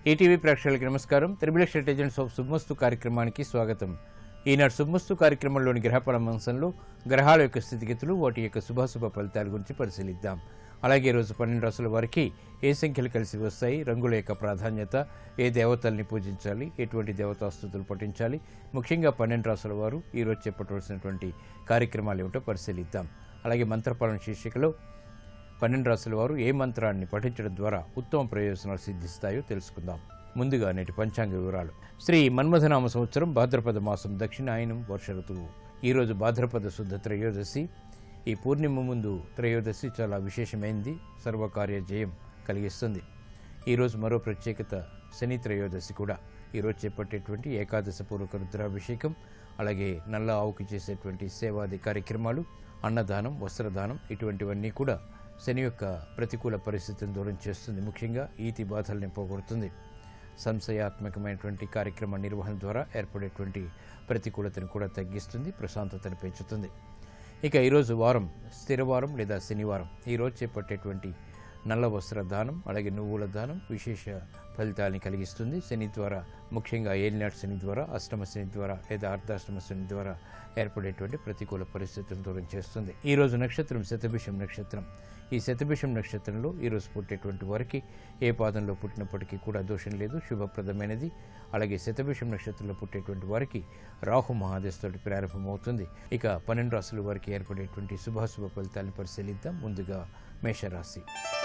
ETV ప్రేక్షకులకు నమస్కారం. Triple agents of శుభమస్తు కార్యక్రమానికి స్వాగతం. ఈనాడు శుభమస్తు కార్యక్రమంలోని గ్రహఫల అంశంలో గ్రహాల యొక్క స్థితిగతులు, వాటి యొక్క శుభాశుభ ఫలితాల గురించి పరిశీలిద్దాం. అలాగే రోజు 12 రాసుల వారికి ఏ సంఖ్యలు కలిసి వస్తాయి, రంగుల యొక్క ప్రాధాన్యత, ఏ దేవతల్ని పూజించాలి, ఎటువంటి దేవతాస్తుతులు పఠించాలి, ముఖ్యంగా 12 రాసుల వారు ఈరోజు చేపట్టవలసినటువంటి కార్యక్రమాలు ఏమిటో పరిశీలిద్దాం. అలాగే మంత్రపాలన శీర్షికలో 12 రాసుల వారు ఏ మంత్రాన్ని పఠించడం ద్వారా ఉత్తమ ప్రయోజనాలు సిద్ధిస్తాయో తెలుసుకుందాం. ముందుగా నేటి పంచాంగ వివరాలు. శ్రీ మన్మథనామ సంవత్సరం భాద్రపద మాసం దక్షిణాయనం వర్ష ఋతువు. ఈరోజు భాద్రపద శుద్ధ త్రయోదశి. ఈ పూర్ణిమ ముందు త్రయోదశి చాలా విశేషమైంది, సర్వకార్య జయం కలిగిస్తుంది. ఈరోజు మరో ప్రత్యేకత శని త్రయోదశి కూడా. ఈరోజు చేపట్టేటువంటి ఏకాదశ పూర్వక రుద్రాభిషేకం, అలాగే నల్ల ఆవుకి చేసేటువంటి సేవాది కార్యక్రమాలు, అన్నదానం, వస్త్రదానం, ఇటువంటివన్నీ కూడా శని యొక్క ప్రతికూల పరిస్థితిని దూరం చేస్తుంది. ముఖ్యంగా ఈతి బాధల్ని పోగొడుతుంది. సంశయాత్మకమైనటువంటి కార్యక్రమ నిర్వహణ ద్వారా ఏర్పడేటువంటి ప్రతికూలతను కూడా తగ్గిస్తుంది, ప్రశాంతతను పెంచుతుంది. ఇక ఈరోజు వారం స్థిరవారం లేదా శనివారం. ఈరోజు చేపట్టేటువంటి నల్ల వస్త్ర దానం, అలాగే నువ్వుల దానం విశేష ఫలితాలని కలిగిస్తుంది. శని ద్వారా, ముఖ్యంగా ఏలినాటి శని ద్వారా, అష్టమ శని ద్వారా లేదా అర్ధాష్టమ శని ద్వారా ఏర్పడేటువంటి ప్రతికూల పరిస్థితులను దూరం చేస్తుంది. ఈరోజు నక్షత్రం శతభిషం నక్షత్రం. ఈ శతభిషం నక్షత్రంలో ఈరోజు పుట్టేటువంటి వారికి ఏ పాదంలో పుట్టినప్పటికీ కూడా దోషం లేదు, శుభప్రదమైనది. అలాగే శతభిషం నక్షత్రంలో పుట్టేటువంటి వారికి రాహు మహాదశతోటి ప్రారంభమవుతుంది. ఇక 12 రాశుల వారికి ఏర్పడేటువంటి శుభాశుభ ఫలితాలను పరిశీలిద్దాం. ముందుగా మేషరాశి.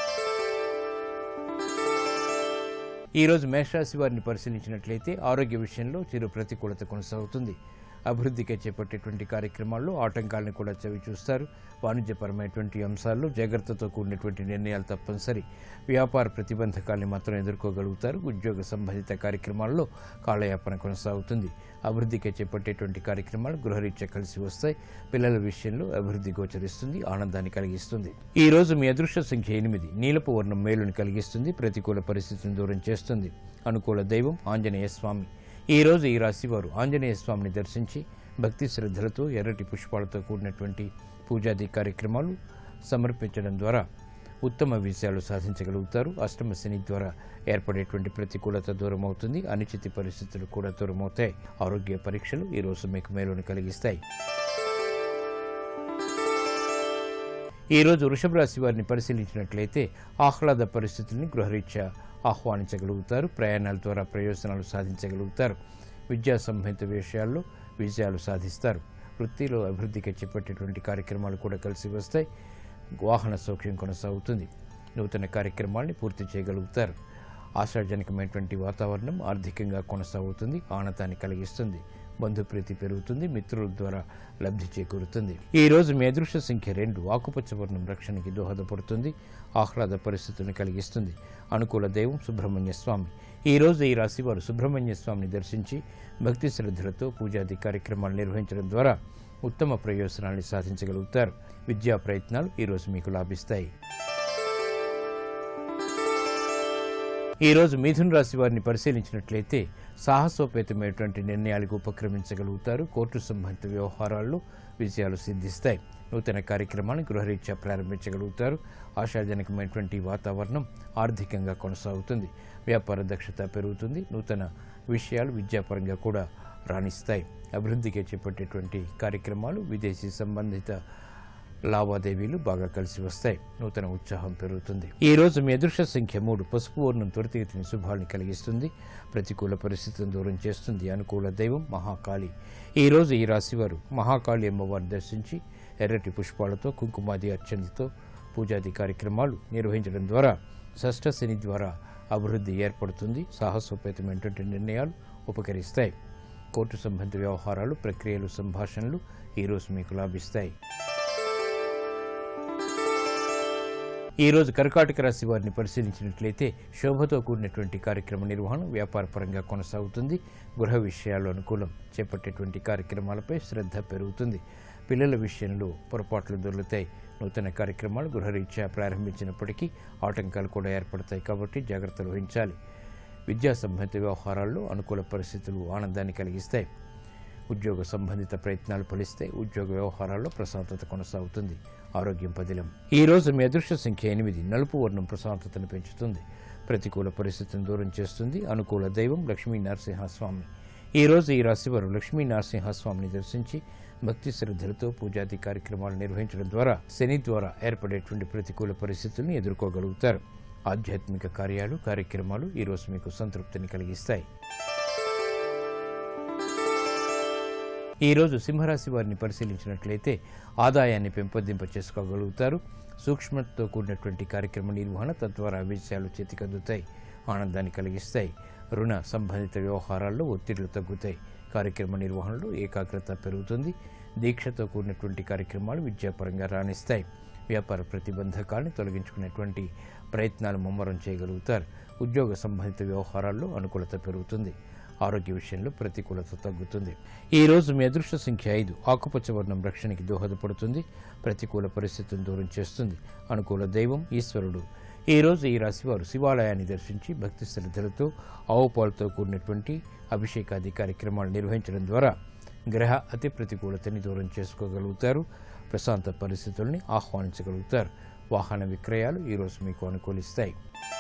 ఈరోజు మేషరాశి వారిని పరిశీలించినట్లయితే ఆరోగ్య విషయంలో చిరు ప్రతికూలత కొనసాగుతుంది. అభివృద్ధికి చేపట్టేటువంటి కార్యక్రమాల్లో ఆటంకాలను కూడా చవి చూస్తారు. వాణిజ్యపరమైనటువంటి అంశాల్లో జాగ్రత్తతో కూడినటువంటి నిర్ణయాలు తప్పనిసరి. వ్యాపార ప్రతిబంధకాలను మాత్రం ఎదుర్కోగలుగుతారు. ఉద్యోగ సంబంధిత కార్యక్రమాల్లో కాలయాపన కొనసాగుతుంది. అభివృద్ధికి చేపట్టేటువంటి కార్యక్రమాలు గృహరీత్యా కలిసి వస్తాయి. పిల్లల విషయంలో అభివృద్ధి గోచరిస్తుంది, ఆనందాన్ని కలిగిస్తుంది. ఈ రోజు మీ అదృష్ట సంఖ్య 8. నీలపు వర్ణం మేలుని కలిగిస్తుంది, ప్రతికూల పరిస్థితిని దూరం చేస్తుంది. అనుకూల దైవం ఆంజనేయ స్వామి. ఈ రోజు ఈ రాశి వారు ఆంజనేయ స్వామిని దర్శించి భక్తి శ్రద్ధలతో ఎర్రటి పుష్పాలతో కూడినటువంటి పూజాది కార్యక్రమాలు సమర్పించడం ద్వారా ఉత్తమ విజయాలు సాధించగలుగుతారు. అష్టమ శని ద్వారా ఏర్పడేటువంటి ప్రతికూలత దూరం అవుతుంది, అనిశ్చిత పరిస్థితులు కూడా దూరమవుతాయి. ఆరోగ్య పరీక్షలు ఈ రోజు మీకు మేలును కలిగిస్తాయి. ఈ రోజు వృషభ రాశి వారిని పరిశీలించినట్లయితే ఆహ్లాద పరిస్థితుల్ని గృహరీత్యా ఆహ్వానించగలుగుతారు. ప్రయాణాల ద్వారా ప్రయోజనాలు సాధించగలుగుతారు. విద్యా సంబంధిత విషయాల్లో విజయాలు సాధిస్తారు. వృత్తిలో అభివృద్ధికి చేపట్టేటువంటి కార్యక్రమాలు కూడా కలిసి వస్తాయి. వాహన సౌఖ్యం కొనసాగుతుంది. నూతన కార్యక్రమాల్ని పూర్తి చేయగలుగుతారు. ఆశాజనకమైనటువంటి వాతావరణం ఆర్థికంగా కొనసాగుతుంది, ఆనందాన్ని కలిగిస్తుంది. బంధుప్రీతి పెరుగుతుంది, మిత్రుల ద్వారా లబ్ధి చేకూరుతుంది. ఈ రోజు మీ అదృష్ట సంఖ్య 2. ఆకుపచ్చ వర్ణం రక్షణకి దోహదపడుతుంది, ఆహ్లాద పరిస్థితులను కలిగిస్తుంది. అనుకూల దైవం సుబ్రహ్మణ్య స్వామి. ఈ రోజు ఈ రాశి వారు సుబ్రహ్మణ్య స్వామిని దర్శించి భక్తి శ్రద్ధలతో పూజాది కార్యక్రమాలు నిర్వహించడం ద్వారా ఉత్తమ ప్రయోజనాన్ని సాధించగలుగుతారు. విద్యా ప్రయత్నాలు ఈరోజు మీకు లాభిస్తాయి. ఈ రోజు మిథున రాశి వారిని పరిశీలించినట్లయితే సాహసోపేతమైనటువంటి నిర్ణయాలకు ఉపక్రమించగలుగుతారు. కోర్టు సంబంధిత వ్యవహారాల్లో విజయాలు సిద్ధిస్తాయి. నూతన కార్యక్రమాలను గృహరీత్యా ప్రారంభించగలుగుతారు. ఆశాజనకమైనటువంటి వాతావరణం ఆర్థికంగా కొనసాగుతుంది. వ్యాపార దక్షత పెరుగుతుంది. నూతన విషయాలు విద్యాపరంగా కూడా రాణిస్తాయి. అభివృద్ధికి చేపట్టేటువంటి కార్యక్రమాలు, విదేశీ సంబంధిత లావాదేవీలు బాగా కలిసి వస్తాయి. నూతన ఉత్సాహం పెరుగుతుంది. ఈ రోజు మీ అదృష్ట సంఖ్య 3. పసుపు వర్ణం త్వరితగతిని శుభాన్ని కలిగిస్తుంది, ప్రతికూల పరిస్థితులను దూరం చేస్తుంది. అనుకూల దైవం మహాకాళి. ఈ రోజు ఈ రాశివారు మహాకాళి అమ్మవారిని దర్శించి ఎర్రటి పుష్పాలతో, కుంకుమాది అర్చనలతో పూజాది కార్యక్రమాలు నిర్వహించడం ద్వారా షష్ఠ శని ద్వారా అభివృద్ధి ఏర్పడుతుంది. సాహసోపేతమైనటువంటి నిర్ణయాలు ఉపకరిస్తాయి. కోర్టు సంబంధిత వ్యవహారాలు, ప్రక్రియలు, సంభాషణలు ఈరోజు మీకు లాభిస్తాయి. ఈ రోజు కర్కాటక రాశి వారిని పరిశీలించినట్లయితే శోభతో కూడినటువంటి కార్యక్రమ నిర్వహణ వ్యాపారపరంగా కొనసాగుతుంది. గృహ విషయాల్లో అనుకూలం. చేపట్టేటువంటి కార్యక్రమాలపై శ్రద్ధ పెరుగుతుంది. పిల్లల విషయంలో పొరపాట్లు దొరుకుతాయి. నూతన కార్యక్రమాలు గృహరీత్యా ప్రారంభించినప్పటికీ ఆటంకాలు కూడా ఏర్పడతాయి, కాబట్టి జాగ్రత్తలు వహించాలి. విద్యా సంబంధిత వ్యవహారాల్లో అనుకూల పరిస్థితులు ఆనందాన్ని కలిగిస్తాయి. ఉద్యోగ సంబంధిత ప్రయత్నాలు ఫలిస్తాయి. ఉద్యోగ వ్యవహారాల్లో ప్రశాంతత కొనసాగుతుంది. ఆరోగ్యం పదిలం. ఈ రోజు మీ అదృష్ట సంఖ్య 8. నలుపు వర్ణం ప్రశాంతతను పెంచుతుంది. ప్రతికూల పరిస్థితిని దూరం చేస్తుంది. అనుకూల దైవం లక్ష్మీ నరసింహస్వామి. ఈ రోజు ఈ రాశివారు లక్ష్మీ నరసింహస్వామిని దర్శించి భక్తి శ్రద్ధలతో పూజాది కార్యక్రమాలు నిర్వహించడం ద్వారా శని ద్వారా ఏర్పడేటువంటి ప్రతికూల పరిస్థితులను ఎదుర్కోగలుగుతారు. ఆధ్యాత్మిక కార్యక్రమాలు ఈ రోజు మీకు సంతృప్తిని కలిగిస్తాయి. ఈ రోజు సింహరాశి వారిని పరిశీలించినట్లయితే ఆదాయాన్ని పెంపొందింప చేసుకోగలుగుతారు. సూక్ష్మతతో కూడినటువంటి కార్యక్రమ నిర్వహణ తద్వారా విషయాలు చేతికందుతాయి, ఆనందాన్ని కలిగిస్తాయి. రుణ సంబంధిత వ్యవహారాల్లో ఒత్తిళ్లు తగ్గుతాయి. కార్యక్రమ నిర్వహణలో ఏకాగ్రత పెరుగుతుంది. దీక్షతో కూడినటువంటి కార్యక్రమాలు విద్యాపరంగా రాణిస్తాయి. వ్యాపార ప్రతిబంధకాలను తొలగించుకునేటువంటి ప్రయత్నాలు ముమ్మరం చేయగలుగుతారు. ఉద్యోగ సంబంధిత వ్యవహారాల్లో అనుకూలత పెరుగుతుంది. ఆరోగ్య విషయంలో ప్రతికూలత తగ్గుతుంది. ఈ రోజు మీ అదృష్ట సంఖ్య 5. ఆకుపచ్చ వర్ణం రక్షణకి దోహదపడుతుంది. ప్రతికూల పరిస్థితులను దూరం చేస్తుంది. అనుకూల దైవం ఈశ్వరుడు. ఈ రోజు ఈ రాశివారు శివాలయాన్ని దర్శించి భక్తి శ్రద్ధలతో ఆవు పాలతో కూడినటువంటి అభిషేకాది కార్యక్రమాలు నిర్వహించడం ద్వారా గ్రహ అతి ప్రతికూలతని దూరం చేసుకోగలుగుతారు. ప్రశాంత పరిస్థితుల్ని ఆహ్వానించగలుగుతారు. వాహన విక్రయాలు ఈ రోజు మీకు అనుకూలిస్తాయి.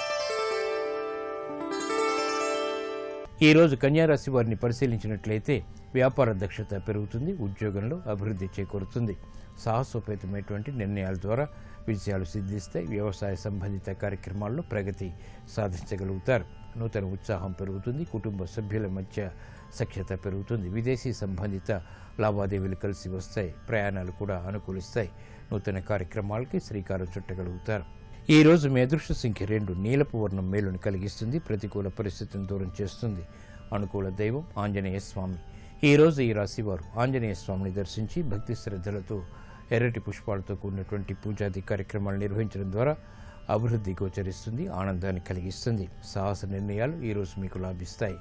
ఈ రోజు కన్యారాశి వారిని పరిశీలించినట్లయితే వ్యాపార దక్షత పెరుగుతుంది. ఉద్యోగంలో అభివృద్ధి చేకూరుతుంది. సాహసోపేతమైనటువంటి నిర్ణయాల ద్వారా విజయాలు సిద్ధిస్తాయి. వ్యవసాయ సంబంధిత కార్యక్రమాల్లో ప్రగతి సాధించగలుగుతారు. నూతన ఉత్సాహం పెరుగుతుంది. కుటుంబ సభ్యుల మధ్య సఖ్యత పెరుగుతుంది. విదేశీ సంబంధిత లావాదేవీలు కలిసి వస్తాయి. ప్రయాణాలు కూడా అనుకూలిస్తాయి. నూతన కార్యక్రమాలకి శ్రీకారం చుట్టగలుగుతారు. ఈ రోజు మీ అదృష్ట సంఖ్య 2. నీలపు వర్ణం మేలును కలిగిస్తుంది. ప్రతికూల పరిస్థితిని దూరం చేస్తుంది. అనుకూల దైవం ఆంజనేయ స్వామి. ఈ రోజు ఈ రాశి వారు ఆంజనేయ స్వామిని దర్శించి భక్తి శ్రద్ధలతో ఎర్రటి పుష్పాలతో కూడినటువంటి పూజాది కార్యక్రమాలు నిర్వహించడం ద్వారా అభివృద్ధి గోచరిస్తుంది. ఆనందాన్ని కలిగిస్తుంది. సాహస నిర్ణయాలు ఈ రోజు మీకు లాభిస్తాయి.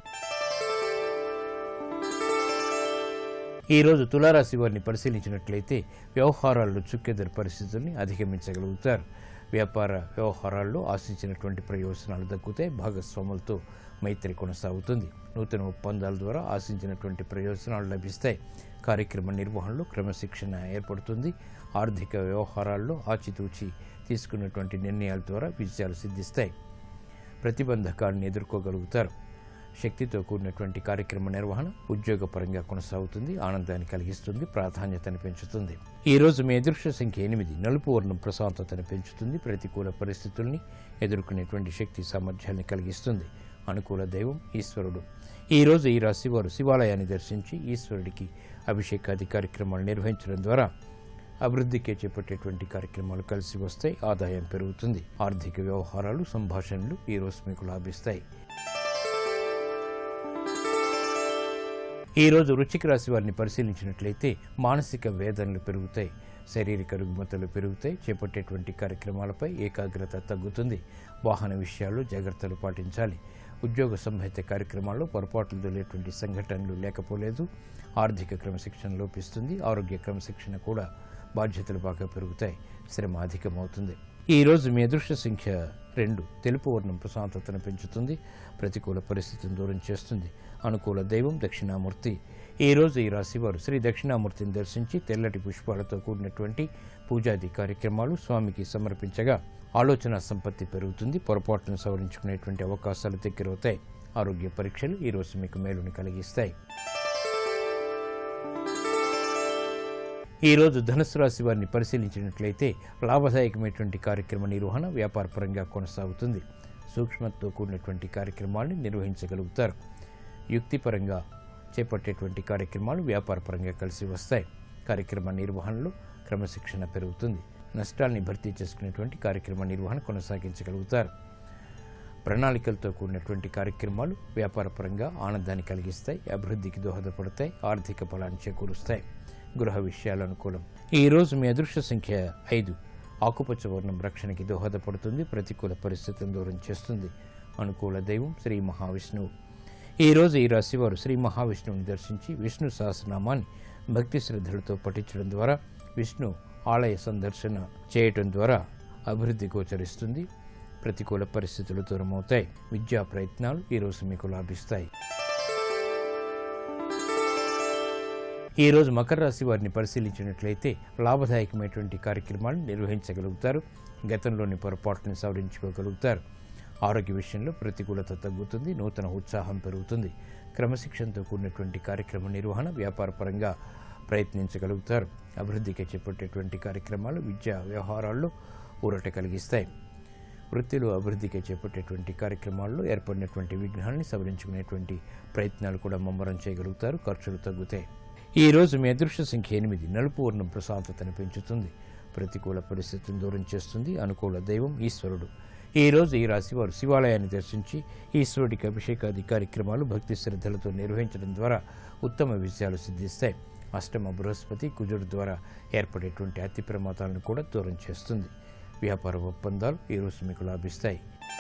ఈ రోజు తులారాశి వారిని పరిశీలించినట్లయితే వ్యవహారాల్లో చుక్కెదరు పరిస్థితుల్ని అధిగమించగలుగుతారు. వ్యాపార వ్యవహారాల్లో ఆశించినటువంటి ప్రయోజనాలు దక్కుతాయి. భాగస్వాములతో మైత్రి కొనసాగుతుంది. నూతన ఒప్పందాల ద్వారా ఆశించినటువంటి ప్రయోజనాలు లభిస్తాయి. కార్యక్రమ నిర్వహణలో క్రమశిక్షణ ఏర్పడుతుంది. ఆర్థిక వ్యవహారాల్లో ఆచితూచి తీసుకున్నటువంటి నిర్ణయాల ద్వారా విజయాలు సిద్ధిస్తాయి. ప్రతిబంధకాలను ఎదుర్కోగలుగుతారు. శక్తితో కూడినటువంటి కార్యక్రమ నిర్వహణ ఉద్యోగపరంగా కొనసాగుతుంది. ఆనందాన్ని కలిగిస్తుంది. ప్రాధాన్యతను పెంచుతుంది. ఈ రోజు మీ అదృష్ట సంఖ్య 8. నలుపు వర్ణం ప్రశాంతతను పెంచుతుంది. ప్రతికూల పరిస్థితుల్ని ఎదుర్కొనేటువంటి శక్తి సామర్థ్యాన్ని కలిగిస్తుంది. అనుకూల దైవం ఈశ్వరుడు. ఈ రోజు ఈ రాశి వారు శివాలయాన్ని దర్శించి ఈశ్వరుడికి అభిషేకాది కార్యక్రమాలు నిర్వహించడం ద్వారా అభివృద్ధికే చేపట్టేటువంటి కార్యక్రమాలు కలిసి వస్తాయి. ఆదాయం పెరుగుతుంది. ఆర్థిక వ్యవహారాలు సంభాషణలు ఈ రోజు మీకు లాభిస్తాయి. ఈ రోజు వృశ్చిక రాశి వారిని పరిశీలించినట్లయితే మానసిక వేదనలు పెరుగుతాయి. శారీరక రుగ్మతలు పెరుగుతాయి. చేపట్టేటువంటి కార్యక్రమాలపై ఏకాగ్రత తగ్గుతుంది. వాహన విషయాల్లో జాగ్రత్తలు పాటించాలి. ఉద్యోగ సంబంధిత కార్యక్రమాల్లో పొరపాట్లు దొరికేటువంటి సంఘటనలు లేకపోలేదు. ఆర్థిక క్రమశిక్షణ లోపిస్తుంది. ఆరోగ్య క్రమశిక్షణ కూడా బాధ్యతలు బాగా పెరుగుతాయి. శ్రమ అధికమవుతుంది. ఈ రోజు మీ అదృష్ట సంఖ్య 2. తెలుపు వర్ణం ప్రశాంతతను పెంచుతుంది. ప్రతికూల పరిస్థితిని దూరం చేస్తుంది. అనుకూల దైవం దక్షిణామూర్తి. ఈ రోజు ఈ రాశివారు శ్రీ దక్షిణామూర్తిని దర్శించి తెల్లటి పుష్పాలతో కూడినటువంటి పూజాది కార్యక్రమాలు స్వామికి సమర్పించగా ఆలోచన సంపత్తి పెరుగుతుంది. పొరపాటును సవరించుకునేటువంటి అవకాశాలు దగ్గరవుతాయి. ఆరోగ్య పరీక్షలు ఈ రోజు మీకు మేలుని కలిగిస్తాయి. ఈ రోజు ధనుసు రాశి వారిని పరిశీలించినట్లయితే లాభదాయకమైనటువంటి కార్యక్రమ నిర్వహణ వ్యాపారపరంగా కొనసాగుతుంది. సూక్ష్మతతో కూడినటువంటి కార్యక్రమాలను నిర్వహించగలుగుతారు. యుక్తిపరంగా చేపట్టేటువంటి కార్యక్రమాలు వ్యాపారపరంగా కలిసి వస్తాయి. కార్యక్రమ నిర్వహణలో క్రమశిక్షణ పెరుగుతుంది. నష్టాల్ని భర్తీ చేసుకునేటువంటి కార్యక్రమ నిర్వహణ కొనసాగించగలుగుతారు. ప్రణాళికలతో కూడినటువంటి కార్యక్రమాలు వ్యాపారపరంగా ఆనందాన్ని కలిగిస్తాయి. అభివృద్ధికి దోహదపడతాయి. ఆర్థిక ఫలాన్ని చేకూరుస్తాయి. గృహ విషయాలు అనుకూలం. ఈ రోజు మీ అదృష్ట సంఖ్య 5. ఆకుపచ్చ వర్ణం రక్షణకి దోహదపడుతుంది. ప్రతికూల పరిస్థితులను దూరం చేస్తుంది. అనుకూల దైవం శ్రీ మహావిష్ణువు. ఈ రోజు ఈ రాశివారు శ్రీ మహావిష్ణువుని దర్శించి విష్ణు సహస్రనామాన్ని భక్తి శ్రద్ధలతో పఠించడం ద్వారా విష్ణు ఆలయ సందర్శన చేయటం ద్వారా అభివృద్ధి గోచరిస్తుంది. ప్రతికూల పరిస్థితులు దూరమవుతాయి. విద్యా ప్రయత్నాలు ఈ రోజు మీకు లాభిస్తాయి. ఈ రోజు మకర రాశి వారిని పరిశీలించినట్లయితే లాభదాయకమైనటువంటి కార్యక్రమాలను నిర్వహించగలుగుతారు. గతంలోని పొరపాట్లను సవరించుకోగలుగుతారు. ఆరోగ్య విషయంలో ప్రతికూలత తగ్గుతుంది, నూతన ఉత్సాహం పెరుగుతుంది. క్రమశిక్షణతో కూడినటువంటి కార్యక్రమ నిర్వహణ, వ్యాపారపరంగా ప్రయత్నించగలుగుతారు. అభివృద్ధికి చేపట్టేటువంటి కార్యక్రమాలు విద్యా వ్యవహారాల్లో ఊరట కలిగిస్తాయి. వృత్తిలో అభివృద్ధికి చేపట్టేటువంటి కార్యక్రమాల్లో ఏర్పడినటువంటి విఘ్నాన్ని సవరించుకునేటువంటి ప్రయత్నాలు కూడా ముమ్మరం చేయగలుగుతారు. ఖర్చులు తగ్గుతాయి. ఈ రోజు మీ అదృష్ట సంఖ్య 8. నలుపు వర్ణం ప్రశాంతతను పెంచుతుంది, ప్రతికూల పరిస్థితులను దూరం చేస్తుంది. అనుకూల దైవం ఈశ్వరుడు. ఈ రోజు ఈ రాశి వారు శివాలయాన్ని దర్శించి ఈశ్వరుడికి అభిషేకాది కార్యక్రమాలు భక్తి శ్రద్ధలతో నిర్వహించడం ద్వారా ఉత్తమ విజయాలు సిద్ధిస్తాయి. అష్టమ బృహస్పతి కుజుడు ద్వారా ఏర్పడేటువంటి అతి ప్రమాదాలను కూడా దూరం చేస్తుంది. వ్యాపార ఒప్పందాలు ఈ రోజు మీకు లాభిస్తాయి.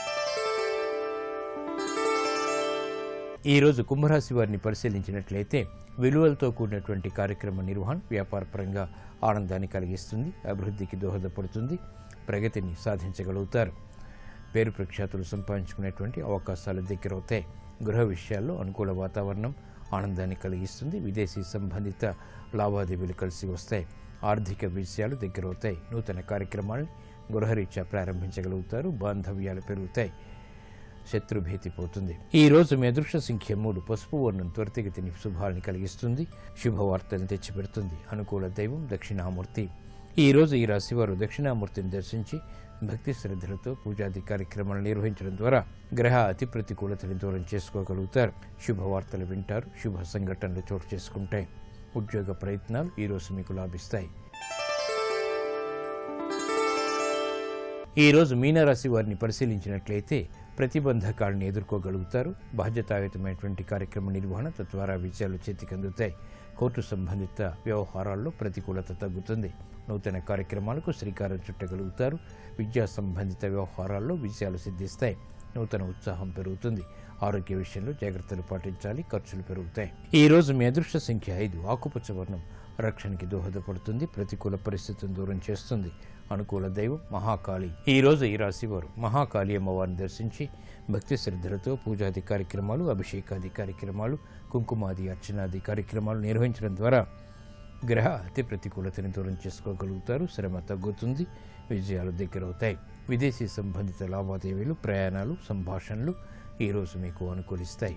ఈ రోజు కుంభరాశి వారిని పరిశీలించినట్లయితే విలువలతో కూడినటువంటి కార్యక్రమ నిర్వహణ వ్యాపారపరంగా ఆనందాన్ని కలిగిస్తుంది, అభివృద్ధికి దోహదపడుతుంది, ప్రగతిని సాధించగలుగుతారు. పేరు ప్రఖ్యాతులు సంపాదించుకునేటువంటి అవకాశాలు దగ్గరవుతాయి. గృహ విషయాల్లో అనుకూల వాతావరణం ఆనందాన్ని కలిగిస్తుంది. విదేశీ సంబంధిత లావాదేవీలు కలిసి వస్తాయి. ఆర్థిక విషయాలు దగ్గరవుతాయి. నూతన కార్యక్రమాల్ని గృహరీత్యా ప్రారంభించగలుగుతారు. బాంధవ్యాలు పెరుగుతాయి. శత్రుభీతి పోతుంది. ఈ రోజు మీ అదృష్ట సంఖ్య 3. పసుపు వర్ణం త్వరితగతిని శుభాలని కలిగిస్తుంది, శుభవార్తలను తెచ్చిపెడుతుంది. అనుకూల దైవం దక్షిణామూర్తి. ఈ రోజు ఈ రాశివారు దక్షిణామూర్తిని దర్శించి భక్తి శ్రద్ధలతో పూజాది కార్యక్రమాలు నిర్వహించడం ద్వారా గ్రహ అతి ప్రతికూలతని దూరం చేసుకోగలుగుతారు. శుభవార్తలు వింటారు. శుభ సంఘటనలు చోటు చేసుకుంటాయి. ఉద్యోగ ప్రయత్నాలు ఈ రోజు మీకు లాభిస్తాయి. ఈ రోజు మీనరాశి వారిని పరిశీలించినట్లయితే ప్రతిబంధకాలను ఎదుర్కోగలుగుతారు. బాధ్యతాయుతమైనటువంటి కార్యక్రమ నిర్వహణ తద్వారా విజయాలు చేతికి అందుతాయి. కోర్టు సంబంధిత వ్యవహారాల్లో ప్రతికూలత తగ్గుతుంది. నూతన కార్యక్రమాలకు శ్రీకారం చుట్టగలుగుతారు. విద్యా సంబంధిత వ్యవహారాల్లో విజయాలు సిద్ధిస్తాయి. నూతన ఉత్సాహం పెరుగుతుంది. ఆరోగ్య విషయంలో జాగ్రత్తలు పాటించాలి. ఖర్చులు పెరుగుతాయి. ఈ రోజు మీ అదృష్ట సంఖ్య 5. ఆకుపచ్చ వర్ణం రక్షణకి దోహదపడుతుంది, ప్రతికూల పరిస్థితులను దూరం చేస్తుంది. అనుకూల దైవం మహాకాళి. ఈ రోజు ఈ రాశివారు మహాకాళి అమ్మవారిని దర్శించి భక్తి శ్రద్ధలతో పూజాది కార్యక్రమాలు, అభిషేకాది కార్యక్రమాలు, కుంకుమాది అర్చనాది కార్యక్రమాలు నిర్వహించడం ద్వారా గ్రహ అతి ప్రతికూలతని దూరం చేసుకోగలుగుతారు. శ్రమ తగ్గుతుంది. విజయాలు దగ్గరవుతాయి. విదేశీ సంబంధిత లావాదేవీలు, ప్రయాణాలు, సంభాషణలు ఈ రోజు మీకు అనుకూలిస్తాయి.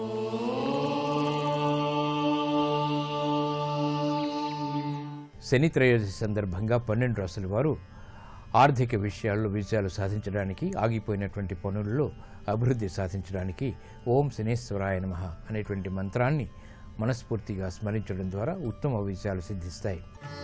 శని త్రయోదశి సందర్భంగా 12 రాశుల వారు ఆర్థిక విషయాల్లో విజయాలు సాధించడానికి, ఆగిపోయినటువంటి పనుల్లో అభివృద్ధి సాధించడానికి ఓం శనేశ్వరాయ నమః అనేటువంటి మంత్రాన్ని మనస్ఫూర్తిగా స్మరించడం ద్వారా ఉత్తమ విజయాలు సిద్ధిస్తాయి.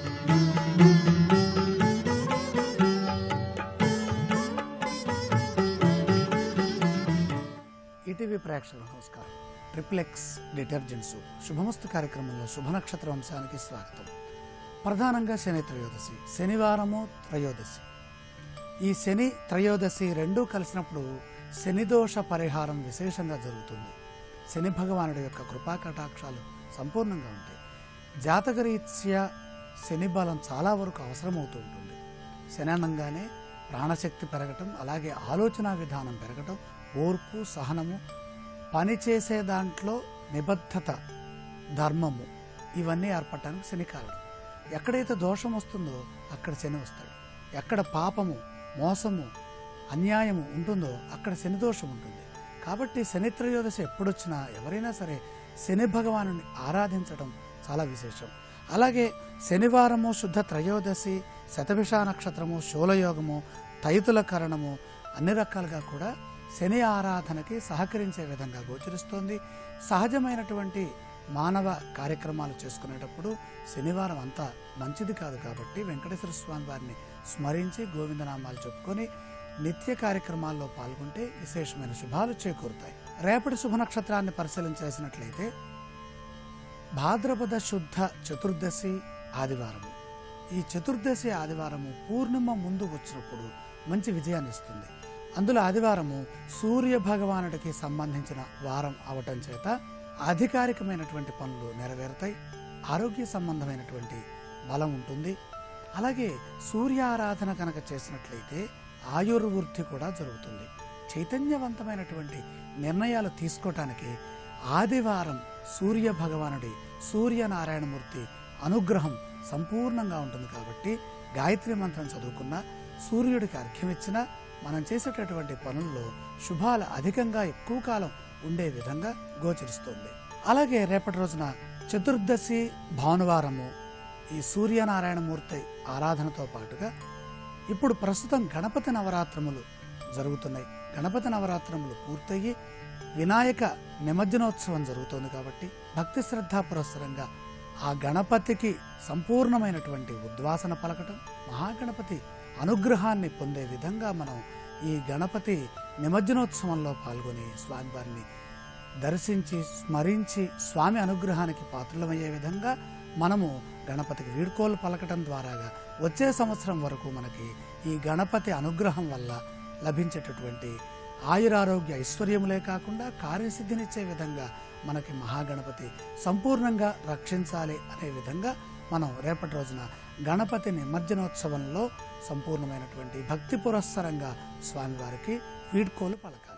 ఈటీవీ ప్రేక్షకులకు నమస్కారం. ట్రిప్లెక్స్ డిటర్జెంట్ సోప్ శుభమస్తు కార్యక్రమంలో శుభ నక్షత్ర వంశానికి స్వాగతం. ప్రధానంగా శని త్రయోదశి, శనివారము త్రయోదశి. ఈ శని త్రయోదశి రెండూ కలిసినప్పుడు శనిదోష పరిహారం విశేషంగా జరుగుతుంది. శని భగవానుడి యొక్క కృపా కటాక్షాలు సంపూర్ణంగా ఉంటాయి. జాతకరీత్యా శని బలం చాలా వరకు అవసరమవుతూ ఉంటుంది. శని అనగానే ప్రాణశక్తి పెరగటం, అలాగే ఆలోచన విధానం పెరగటం, ఓర్పు, సహనము, పని చేసే దాంట్లో నిబద్ధత, ధర్మము ఇవన్నీ ఏర్పడటానికి శని కారణం. ఎక్కడైతే దోషం వస్తుందో అక్కడ శని వస్తాడు. ఎక్కడ పాపము, మోసము, అన్యాయము ఉంటుందో అక్కడ శని దోషం ఉంటుంది. కాబట్టి శని త్రయోదశి ఎప్పుడొచ్చినా ఎవరైనా సరే శని భగవాను ఆరాధించడం చాలా విశేషం. అలాగే శనివారము, శుద్ధ త్రయోదశి, శతభిష నక్షత్రము, శూలయోగము, తైతుల కరణము అన్ని రకాలుగా కూడా శని ఆరాధనకి సహకరించే విధంగా గోచరిస్తోంది. సహజమైనటువంటి మానవ కార్యక్రమాలు చేసుకునేటప్పుడు శనివారం అంతా మంచిది కాదు. కాబట్టి వెంకటేశ్వర స్వామి వారిని స్మరించి గోవిందనామాలు చెప్పుకొని నిత్య కార్యక్రమాల్లో పాల్గొంటే విశేషమైన శుభాలు చేకూరుతాయి. రేపటి శుభ నక్షత్రాన్ని పరిశీలించేసినట్లయితే భాద్రపద శుద్ధ చతుర్దశి ఆదివారము. ఈ చతుర్దశి ఆదివారము పూర్ణిమ ముందు వచ్చినప్పుడు మంచి విజయాన్ని ఇస్తుంది. అందులో ఆదివారము సూర్య భగవానుడికి సంబంధించిన వారం అవటం చేత అధికారికమైనటువంటి పనులు నెరవేరుతాయి. ఆరోగ్య సంబంధమైనటువంటి బలం ఉంటుంది. అలాగే సూర్య ఆరాధన కనుక చేసినట్లయితే ఆయుర్వృద్ధి కూడా జరుగుతుంది. చైతన్యవంతమైనటువంటి నిర్ణయాలు తీసుకోవటానికి ఆదివారం సూర్య భగవానుడి, సూర్యనారాయణమూర్తి అనుగ్రహం సంపూర్ణంగా ఉంటుంది. కాబట్టి గాయత్రి మంత్రం చదువుకున్న, సూర్యుడికి అర్ఘ్యమిచ్చిన, మనం చేసేటటువంటి పనుల్లో శుభాలు అధికంగా ఎక్కువ కాలం ఉండే విధంగా గోచరిస్తుంది. అలాగే రేపటి రోజున చతుర్దశి భానువారము ఈ సూర్యనారాయణమూర్తి ఆరాధనతో పాటుగా ఇప్పుడు ప్రస్తుతం గణపతి నవరాత్రములు జరుగుతున్నాయి. గణపతి నవరాత్రములు పూర్తయ్యి వినాయక నిమజ్జనోత్సవం జరుగుతోంది కాబట్టి భక్తి శ్రద్ధా పురస్సరంగా ఆ గణపతికి సంపూర్ణమైనటువంటి ఉద్వాసన పలకటం, మహాగణపతి అనుగ్రహాన్ని పొందే విధంగా మనం ఈ గణపతి నిమజ్జనోత్సవంలో పాల్గొని స్వామివారిని దర్శించి స్మరించి స్వామి అనుగ్రహానికి పాత్రులమయ్యే విధంగా మనము గణపతికి వీడ్కోలు పలకటం ద్వారాగా వచ్చే సంవత్సరం వరకు మనకి ఈ గణపతి అనుగ్రహం వల్ల లభించేటటువంటి ఆయురారోగ్య ఐశ్వర్యములే కాకుండా కార్యసిద్ధినిచ్చే విధంగా మనకి మహాగణపతి సంపూర్ణంగా రక్షించాలి అనే విధంగా మనం రేపటి రోజున గణపతి నిమజ్జనోత్సవంలో సంపూర్ణమైనటువంటి భక్తి పురస్సరంగా స్వామివారికి వీడ్కోలు పలకాలి.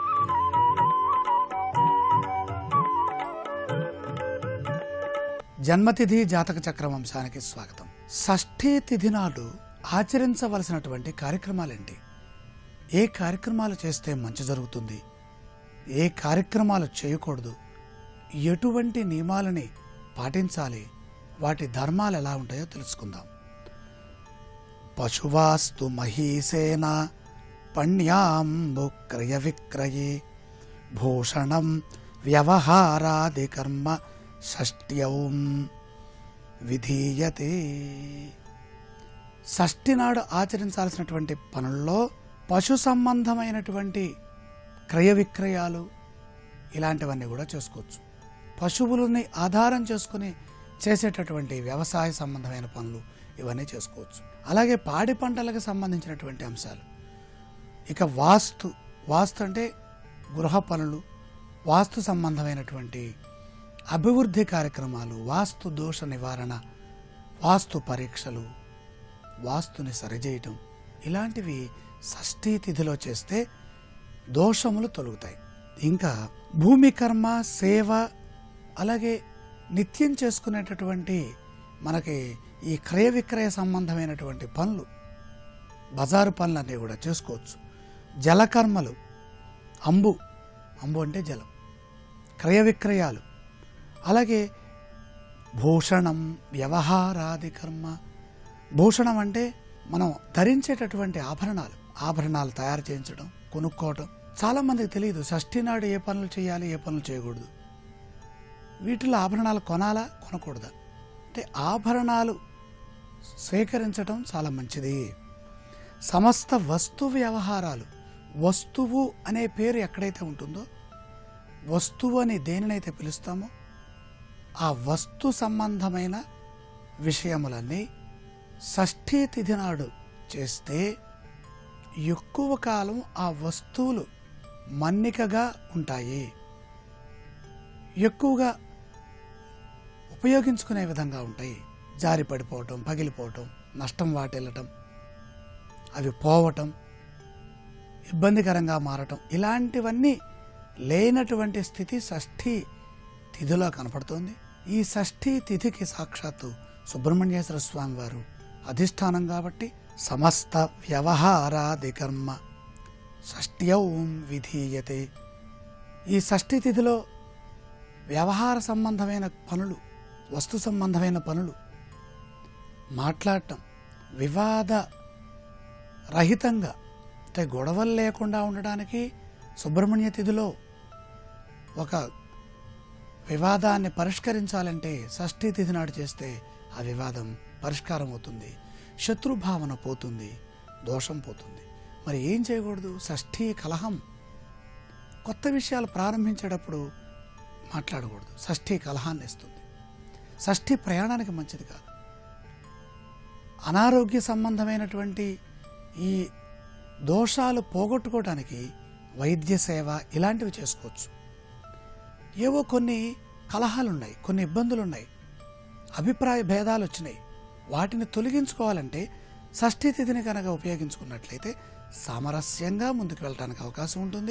జన్మతిథి జాతక చక్ర వంశానికి స్వాగతం. షష్ఠీ తిథి నాడు ఆచరించవలసినటువంటి కార్యక్రమాలేంటి? ఏ కార్యక్రమాలు చేస్తే మంచి జరుగుతుంది, ఏ కార్యక్రమాలు చేయకూడదు, ఎటువంటి నియమాలని పాటించాలి, వాటి ధర్మాలు ఎలా ఉంటాయో తెలుసుకుందాం. పశువాస్తు మహీసేన పణ్యాంబు క్రయ విక్రయే భూషణం వ్యవహారాది కర్మ షష్ట్యౌం విధీయతే. షష్ఠి నాడు ఆచరించాల్సినటువంటి పనుల్లో పశు సంబంధమైనటువంటి క్రయ విక్రయాలు ఇలాంటివన్నీ కూడా చేసుకోవచ్చు. పశువులని ఆధారం చేసుకుని చేసేటటువంటి వ్యవసాయ సంబంధమైన పనులు ఇవన్నీ చేసుకోవచ్చు. అలాగే పాడి పంటలకు సంబంధించినటువంటి అంశాలు. ఇక వాస్తు అంటే గృహ పనులు, వాస్తు సంబంధమైనటువంటి అభివృద్ధి కార్యక్రమాలు, వాస్తు దోష నివారణ, వాస్తు పరీక్షలు, వాస్తుని సరిచేయటం ఇలాంటివి షష్ఠీ తిథిలో చేస్తే దోషములు తొలగుతాయి. ఇంకా భూమి కర్మ, సేవ, అలాగే నిత్యం చేసుకునేటటువంటి మనకి ఈ క్రయ విక్రయ సంబంధమైనటువంటి పనులు, బజారు పనులు అన్నీ కూడా చేసుకోవచ్చు. జలకర్మలు, అంబు అంటే జలం, క్రయ విక్రయాలు, అలాగే భూషణం వ్యవహారాది కర్మ. భూషణం అంటే మనం ధరించేటటువంటి ఆభరణాలు తయారు చేయించడం, కొనుక్కోవటం. చాలా మందికి తెలియదు షష్ఠి నాడు ఏ పనులు చేయాలి, ఏ పనులు చేయకూడదు. వీటిలో ఆభరణాలు కొనాలా, కొనకూడదా అంటే ఆభరణాలు స్వీకరించడం చాలా మంచిది. సమస్త వస్తు వ్యవహారాలు, వస్తువు అనే పేరు ఎక్కడైతే ఉంటుందో, వస్తువు అని దేనినైతే పిలుస్తామో ఆ వస్తు సంబంధమైన విషయములన్నీ షష్ఠీ తిథి నాడు చేస్తే ఎక్కువ కాలం ఆ వస్తువులు మన్నికగా ఉంటాయి, ఎక్కువగా ఉపయోగించుకునే విధంగా ఉంటాయి. జారి పడిపోవటం, పగిలిపోవటం, నష్టం వాటిల్లటం, అవి పోవటం, ఇబ్బందికరంగా మారటం ఇలాంటివన్నీ లేనటువంటి స్థితి షష్ఠీ తిథిలో కనపడుతోంది. ఈ షష్ఠీ తిథికి సాక్షాత్తు సుబ్రహ్మణ్యేశ్వర స్వామి వారు అధిష్టానం కాబట్టి సమస్త వ్యవహారాది కర్మ షష్ట్యౌం విధీయతే. ఈ షష్ఠీ తిథిలో వ్యవహార సంబంధమైన పనులు, వస్తు సంబంధమైన పనులు మాట్లాడటం, వివాద రహితంగా అంటే గొడవలు లేకుండా ఉండడానికి సుబ్రహ్మణ్య తిథిలో ఒక వివాదాన్ని పరిష్కరించాలంటే షష్ఠీ తిథి నాడు చేస్తే ఆ వివాదం పరిష్కారం అవుతుంది, శత్రుభావన పోతుంది, దోషం పోతుంది. మరి ఏం చేయకూడదు? షష్ఠీ కలహం, కొత్త విషయాలు ప్రారంభించేటప్పుడు మాట్లాడకూడదు. షష్ఠీ కలహాన్ని ఇస్తుంది. షష్ఠీ ప్రయాణానికి మంచిది కాదు. అనారోగ్య సంబంధమైనటువంటి ఈ దోషాలు పోగొట్టుకోవడానికి వైద్య సేవ ఇలాంటివి చేసుకోవచ్చు. ఏవో కొన్ని కలహాలున్నాయి, కొన్ని ఇబ్బందులున్నాయి, అభిప్రాయ భేదాలు వచ్చినాయి, వాటిని తొలగించుకోవాలంటే షష్ఠీ తిథిని కనుక ఉపయోగించుకున్నట్లయితే సామరస్యంగా ముందుకు వెళ్ళడానికి అవకాశం ఉంటుంది.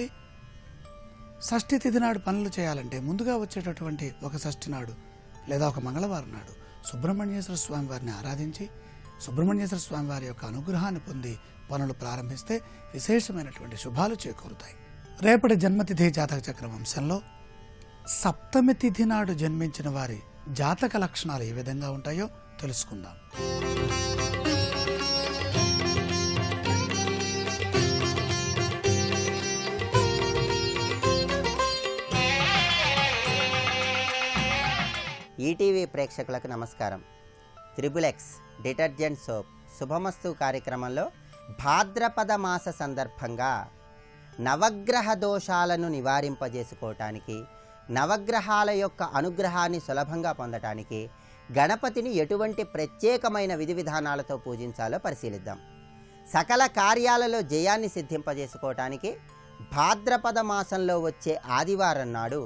షష్ఠీ తిథి నాడు పనులు చేయాలంటే ముందుగా వచ్చేటటువంటి ఒక షష్ఠి నాడు లేదా ఒక మంగళవారం నాడు సుబ్రహ్మణ్యేశ్వర స్వామి వారిని ఆరాధించి సుబ్రహ్మణ్యేశ్వర స్వామి వారి యొక్క అనుగ్రహాన్ని పొంది పనులు ప్రారంభిస్తే విశేషమైనటువంటి శుభాలు చేకూరుతాయి. రేపటి జన్మతిథి జాతక చక్రం అంశంలో సప్తమి తిథి నాడు జన్మించిన వారి జాతక లక్షణాలు ఏ విధంగా ఉంటాయో తెలుసుకుందాం. ఈటీవీ ప్రేక్షకులకు నమస్కారం. త్రిబులెక్స్ డిటర్జెంట్ సోప్ శుభమస్తు కార్యక్రమంలో భాద్రపద మాస సందర్భంగా నవగ్రహ దోషాలను నివారింపజేసుకోవటానికి, నవగ్రహాల యొక్క అనుగ్రహాన్ని సులభంగా పొందటానికి గణపతిని ఎటువంటి ప్రత్యేకమైన విధి విధానాలతో పూజించాలో పరిశీలిద్దాం. సకల కార్యాలలో జయాన్ని సిద్ధింపజేసుకోవటానికి భాద్రపద మాసంలో వచ్చే ఆదివారం నాడు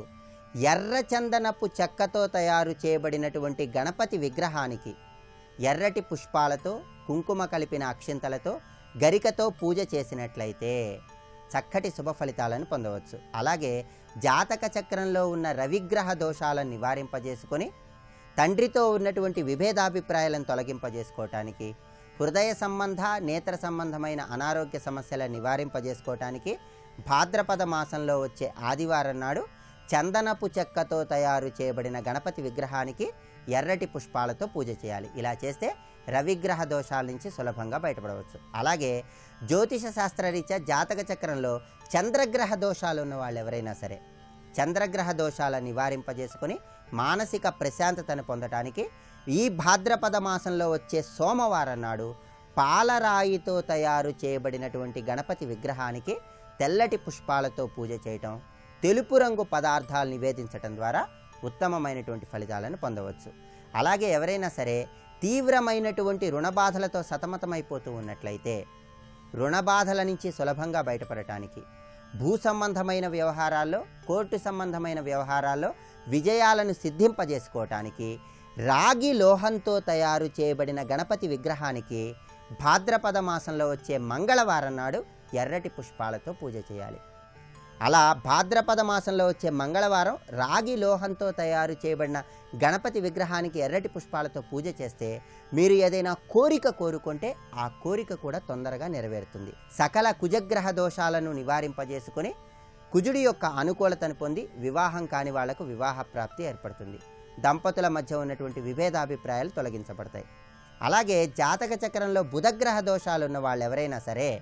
ఎర్రచందనపు చెక్కతో తయారు చేయబడినటువంటి గణపతి విగ్రహానికి ఎర్రటి పుష్పాలతో, కుంకుమ కలిపిన అక్షింతలతో, గరికతో పూజ చేసినట్లయితే చక్కటి శుభ ఫలితాలను పొందవచ్చు. అలాగే జాతక చక్రంలో ఉన్న రవిగ్రహ దోషాలను నివారింపజేసుకొని తండ్రితో ఉన్నటువంటి విభేదాభిప్రాయాలను తొలగింపజేసుకోవటానికి, హృదయ సంబంధ, నేత్ర సంబంధమైన అనారోగ్య సమస్యలను నివారింపజేసుకోవటానికి భాద్రపద మాసంలో వచ్చే ఆదివారం నాడు చందనపు చెక్కతో తయారు చేయబడిన గణపతి విగ్రహానికి ఎర్రటి పుష్పాలతో పూజ చేయాలి. ఇలా చేస్తే రవిగ్రహ దోషాల నుంచి సులభంగా బయటపడవచ్చు. అలాగే జ్యోతిష శాస్త్రరీత్యా జాతక చక్రంలో చంద్రగ్రహ దోషాలు ఉన్న వాళ్ళు ఎవరైనా సరే చంద్రగ్రహ దోషాలను నివారింపజేసుకొని మానసిక ప్రశాంతతను పొందటానికి ఈ భాద్రపద మాసంలో వచ్చే సోమవారం నాడు పాలరాయితో తయారు చేయబడినటువంటి గణపతి విగ్రహానికి తెల్లటి పుష్పాలతో పూజ చేయటం, తెలుపు రంగు పదార్థాలు నివేదించటం ద్వారా ఉత్తమమైనటువంటి ఫలితాలను పొందవచ్చు. అలాగే ఎవరైనా సరే తీవ్రమైనటువంటి రుణబాధలతో సతమతమైపోతూ ఉన్నట్లయితే రుణబాధల నుంచి సులభంగా బయటపడటానికి, భూ సంబంధమైన వ్యవహారాల్లో, కోర్టు సంబంధమైన వ్యవహారాల్లో విజయాలను సిద్ధింపజేసుకోవటానికి రాగి లోహంతో తయారు చేయబడిన గణపతి విగ్రహానికి భాద్రపద మాసంలో వచ్చే మంగళవారం నాడు ఎర్రటి పుష్పాలతో పూజ చేయాలి. అలా భాద్రపద మాసంలో వచ్చే మంగళవారం రాగి లోహంతో తయారు చేయబడిన గణపతి విగ్రహానికి ఎర్రటి పుష్పాలతో పూజ చేస్తే మీరు ఏదైనా కోరిక కోరుకుంటే ఆ కోరిక కూడా తొందరగా నెరవేరుతుంది. సకల కుజగ్రహ దోషాలను నివారింపజేసుకొని కుజుడి యొక్క అనుకూలతను పొంది వివాహం కాని వాళ్లకు వివాహ ప్రాప్తి ఏర్పడుతుంది. దంపతుల మధ్య ఉన్నటువంటి విభేదాభిప్రాయాలు తొలగించబడతాయి. అలాగే జాతక చక్రంలో బుధగ్రహ దోషాలు ఉన్న వాళ్ళు ఎవరైనా సరే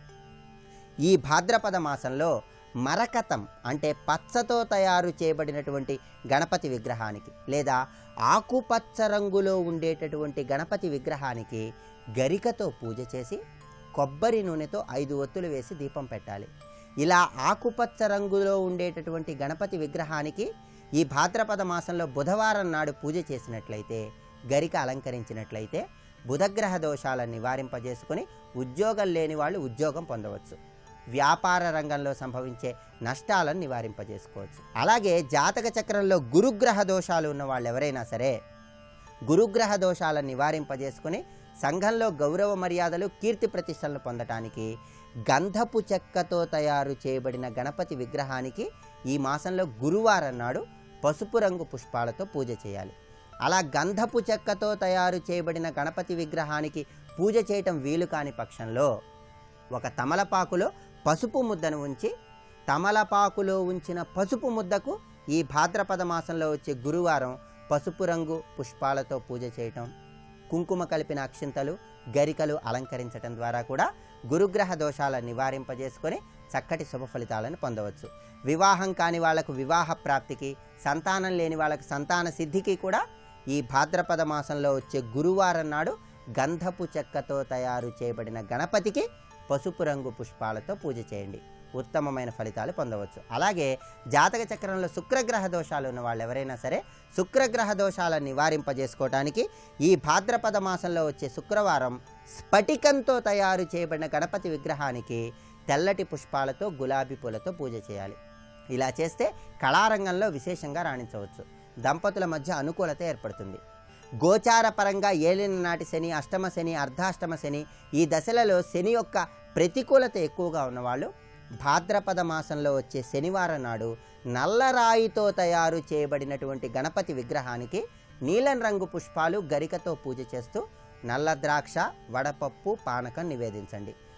ఈ భాద్రపద మాసంలో మరకతం అంటే పచ్చతో తయారు చేయబడినటువంటి గణపతి విగ్రహానికి లేదా ఆకుపచ్చ రంగులో ఉండేటటువంటి గణపతి విగ్రహానికి గరికతో పూజ చేసి కొబ్బరి నూనెతో 5 ఒత్తులు వేసి దీపం పెట్టాలి. ఇలా ఆకుపచ్చ రంగులో ఉండేటటువంటి గణపతి విగ్రహానికి ఈ భాద్రపద మాసంలో బుధవారం నాడు పూజ చేసినట్లయితే, గరిక అలంకరించినట్లయితే బుధగ్రహ దోషాలను నివారింపజేసుకొని ఉద్యోగం లేని వాళ్ళు ఉద్యోగం పొందవచ్చు. వ్యాపార రంగంలో సంభవించే నష్టాలను నివారింపజేసుకోవచ్చు. అలాగే జాతక చక్రంలో గురుగ్రహ దోషాలు ఉన్న వాళ్ళు ఎవరైనా సరే గురుగ్రహ దోషాలను నివారింపజేసుకొని సంఘంలో గౌరవ మర్యాదలు, కీర్తి ప్రతిష్టలను పొందటానికి గంధపు చెక్కతో తయారు చేయబడిన గణపతి విగ్రహానికి ఈ మాసంలో గురువారం నాడు పసుపు రంగు పుష్పాలతో పూజ చేయాలి. అలా గంధపు చెక్కతో తయారు చేయబడిన గణపతి విగ్రహానికి పూజ చేయటం వీలు కాని పక్షంలో ఒక తమలపాకులో పసుపు ముద్దను ఉంచి తమలపాకులో ఉంచిన పసుపు ముద్దకు ఈ భాద్రపద మాసంలో వచ్చే గురువారం పసుపు రంగు పుష్పాలతో పూజ చేయటం, కుంకుమ కలిపిన అక్షింతలు, గరికలు అలంకరించటం ద్వారా కూడా గురుగ్రహ దోషాలను నివారింపజేసుకొని చక్కటి శుభ ఫలితాలను పొందవచ్చు. వివాహం కాని వాళ్లకు వివాహ ప్రాప్తికి, సంతానం లేని వాళ్ళకు సంతాన సిద్ధికి కూడా ఈ భాద్రపద మాసంలో వచ్చే గురువారం నాడు గంధపు చెక్కతో తయారు చేయబడిన గణపతికి పసుపు రంగు పుష్పాలతో పూజ చేయండి. ఉత్తమమైన ఫలితాలు పొందవచ్చు. అలాగే జాతక చక్రంలో శుక్రగ్రహ దోషాలు ఉన్న వాళ్ళు ఎవరైనా సరే శుక్రగ్రహ దోషాలను నివారింపజేసుకోవడానికి ఈ భాద్రపద మాసంలో వచ్చే శుక్రవారం స్ఫటికంతో తయారు చేయబడిన గణపతి విగ్రహానికి తెల్లటి పుష్పాలతో, గులాబీ పూలతో పూజ చేయాలి. ఇలా చేస్తే కళారంగంలో విశేషంగా రాణించవచ్చు. దంపతుల మధ్య అనుకూలత ఏర్పడుతుంది. గోచార పరంగా ఏలిన నాటి శని, అష్టమ శని, అర్ధాష్టమ శని ఈ దశలలో శని యొక్క ప్రతికూలత ఎక్కువగా ఉన్నవాళ్ళు భాద్రపద మాసంలో వచ్చే శనివారం నాడు నల్లరాయితో తయారు చేయబడినటువంటి గణపతి విగ్రహానికి నీలం రంగు పుష్పాలు, గరికతో పూజ చేస్తూ నల్ల ద్రాక్ష, వడపప్పు, పానకం నివేదించండి.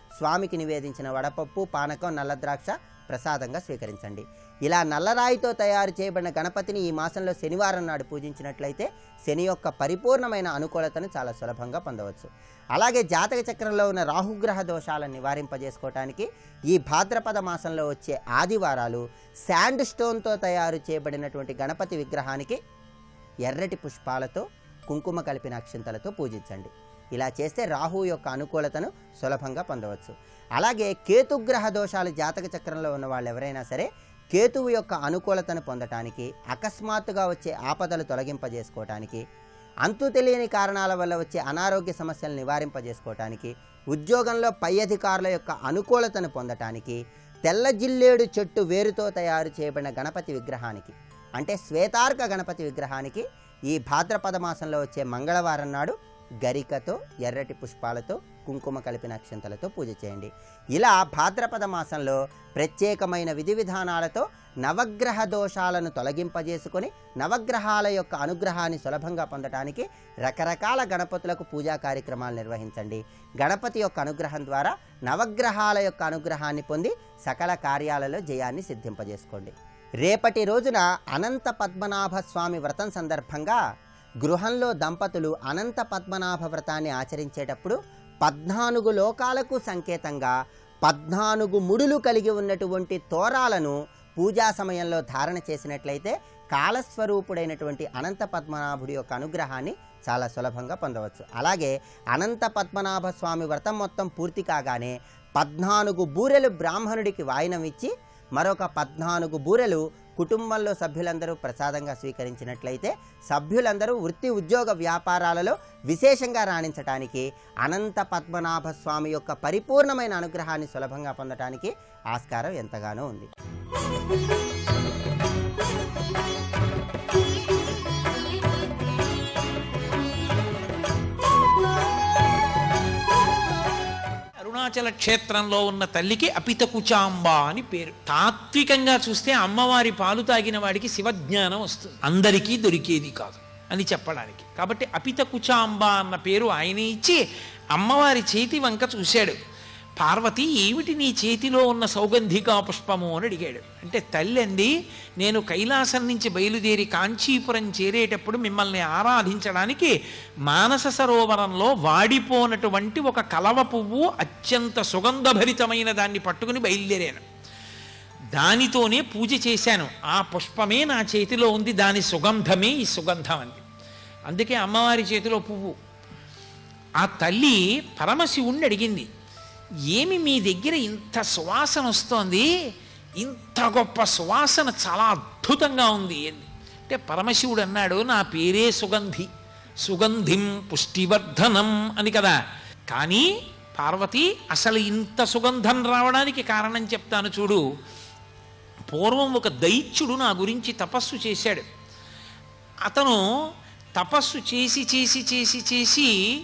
స్వామికి నివేదించిన వడపప్పు, పానకం, నల్ల ద్రాక్ష ప్రసాదంగా స్వీకరించండి. ఇలా నల్లరాయితో తయారు చేయబడిన గణపతిని ఈ మాసంలో శనివారం నాడు పూజించినట్లయితే శని యొక్క పరిపూర్ణమైన అనుకూలతను చాలా సులభంగా పొందవచ్చు. అలాగే జాతక చక్రంలో ఉన్న రాహుగ్రహ దోషాలను నివారింపజేసుకోవటానికి ఈ భాద్రపద మాసంలో వచ్చే ఆదివారాలు శాండ్ స్టోన్తో తయారు చేయబడినటువంటి గణపతి విగ్రహానికి ఎర్రటి పుష్పాలతో కుంకుమ కలిపిన అక్షింతలతో పూజించండి. ఇలా చేస్తే రాహు యొక్క అనుకూలతను సులభంగా పొందవచ్చు. అలాగే కేతుగ్రహ దోషాలు జాతక చక్రంలో ఉన్న వాళ్ళు ఎవరైనా సరే కేతువు యొక్క అనుకూలతను పొందటానికి, అకస్మాత్తుగా వచ్చే ఆపదలు తొలగింపజేసుకోవటానికి, అంతు తెలియని కారణాల వల్ల వచ్చే అనారోగ్య సమస్యలను నివారింపజేసుకోవటానికి, ఉద్యోగంలో పై అధికారుల యొక్క అనుకూలతను పొందటానికి తెల్ల జిల్లేడు చెట్టు వేరుతో తయారు చేయబడిన గణపతి విగ్రహానికి, అంటే శ్వేతార్క గణపతి విగ్రహానికి ఈ భాద్రపద మాసంలో వచ్చే మంగళవారం నాడు గరికతో, ఎర్రటి పుష్పాలతో, కుంకుమ కలిపిన అక్షంతలతో పూజ చేయండి. ఇలా భాద్రపద మాసంలో ప్రత్యేకమైన విధి విధానాలతో నవగ్రహ దోషాలను తొలగింపజేసుకొని నవగ్రహాల యొక్క అనుగ్రహాన్ని సులభంగా పొందటానికి రకరకాల గణపతులకు పూజా కార్యక్రమాలు నిర్వహించండి. గణపతి యొక్క అనుగ్రహం ద్వారా నవగ్రహాల యొక్క అనుగ్రహాన్ని పొంది సకల కార్యాలలో జయాన్ని సిద్ధింపజేసుకోండి. రేపటి రోజున అనంత పద్మనాభ స్వామి వ్రతం సందర్భంగా గృహంలో దంపతులు అనంత పద్మనాభ వ్రతాన్ని ఆచరించేటప్పుడు 14 లోకాలకు సంకేతంగా 14 ముడులు కలిగి ఉన్నటువంటి తోరాలను పూజా సమయంలో ధారణ చేసినట్లయితే కాలస్వరూపుడైనటువంటి అనంత పద్మనాభుడి యొక్క అనుగ్రహాన్ని చాలా సులభంగా పొందవచ్చు. అలాగే అనంత పద్మనాభ స్వామి వ్రతం మొత్తం పూర్తి కాగానే 14 బూరెలు బ్రాహ్మణుడికి వాయినం ఇచ్చి మరొక 14 బూరెలు కుటుంబంలో సభ్యులందరూ ప్రసాదంగా స్వీకరించినట్లయితే సభ్యులందరూ వృత్తి, ఉద్యోగ, వ్యాపారాలలో విశేషంగా రాణించటానికి అనంత పద్మనాభ స్వామి యొక్క పరిపూర్ణమైన అనుగ్రహాన్ని సులభంగా పొందటానికి ఆస్కారం ఎంతగానో ఉంది. అరుణాచల క్షేత్రంలో ఉన్న తల్లికి అపితకుచాంబ అని పేరు. తాత్వికంగా చూస్తే అమ్మవారి పాలు తాగిన వాడికి శివజ్ఞానం వస్తుంది, అందరికీ దొరికేది కాదు అని చెప్పడానికి. కాబట్టి అపితకుచాంబ అన్న పేరు ఆయనే ఇచ్చి అమ్మవారి చేతి వంక చూశాడు. పార్వతి, ఏమిటి నీ చేతిలో ఉన్న సౌగంధికా పుష్పము అని అడిగాడు. అంటే తల్లి అంది, నేను కైలాసం నుంచి బయలుదేరి కాంచీపురం చేరేటప్పుడు మిమ్మల్ని ఆరాధించడానికి మానస సరోవరంలో వాడిపోనటువంటి ఒక కలవ పువ్వు అత్యంత సుగంధభరితమైన దాన్ని పట్టుకుని బయలుదేరాను. దానితోనే పూజ చేశాను. ఆ పుష్పమే నా చేతిలో ఉంది, దాని సుగంధమే ఈ సుగంధం అంది. అందుకే అమ్మవారి చేతిలో పువ్వు. ఆ తల్లి పరమశివుణ్ణి అడిగింది, ఏమి మీ దగ్గర ఇంత సువాసన వస్తోంది, ఇంత గొప్ప సువాసన చాలా అద్భుతంగా ఉంది అంటే పరమశివుడు అన్నాడు, నా పేరే సుగంధి, సుగంధిం పుష్టివర్ధనం అని కదా. కానీ పార్వతి, అసలు ఇంత సుగంధం రావడానికి కారణం చెప్తాను చూడు. పూర్వం ఒక దైత్యుడు నా గురించి తపస్సు చేశాడు. అతను తపస్సు చేసి చేసి చేసి చేసి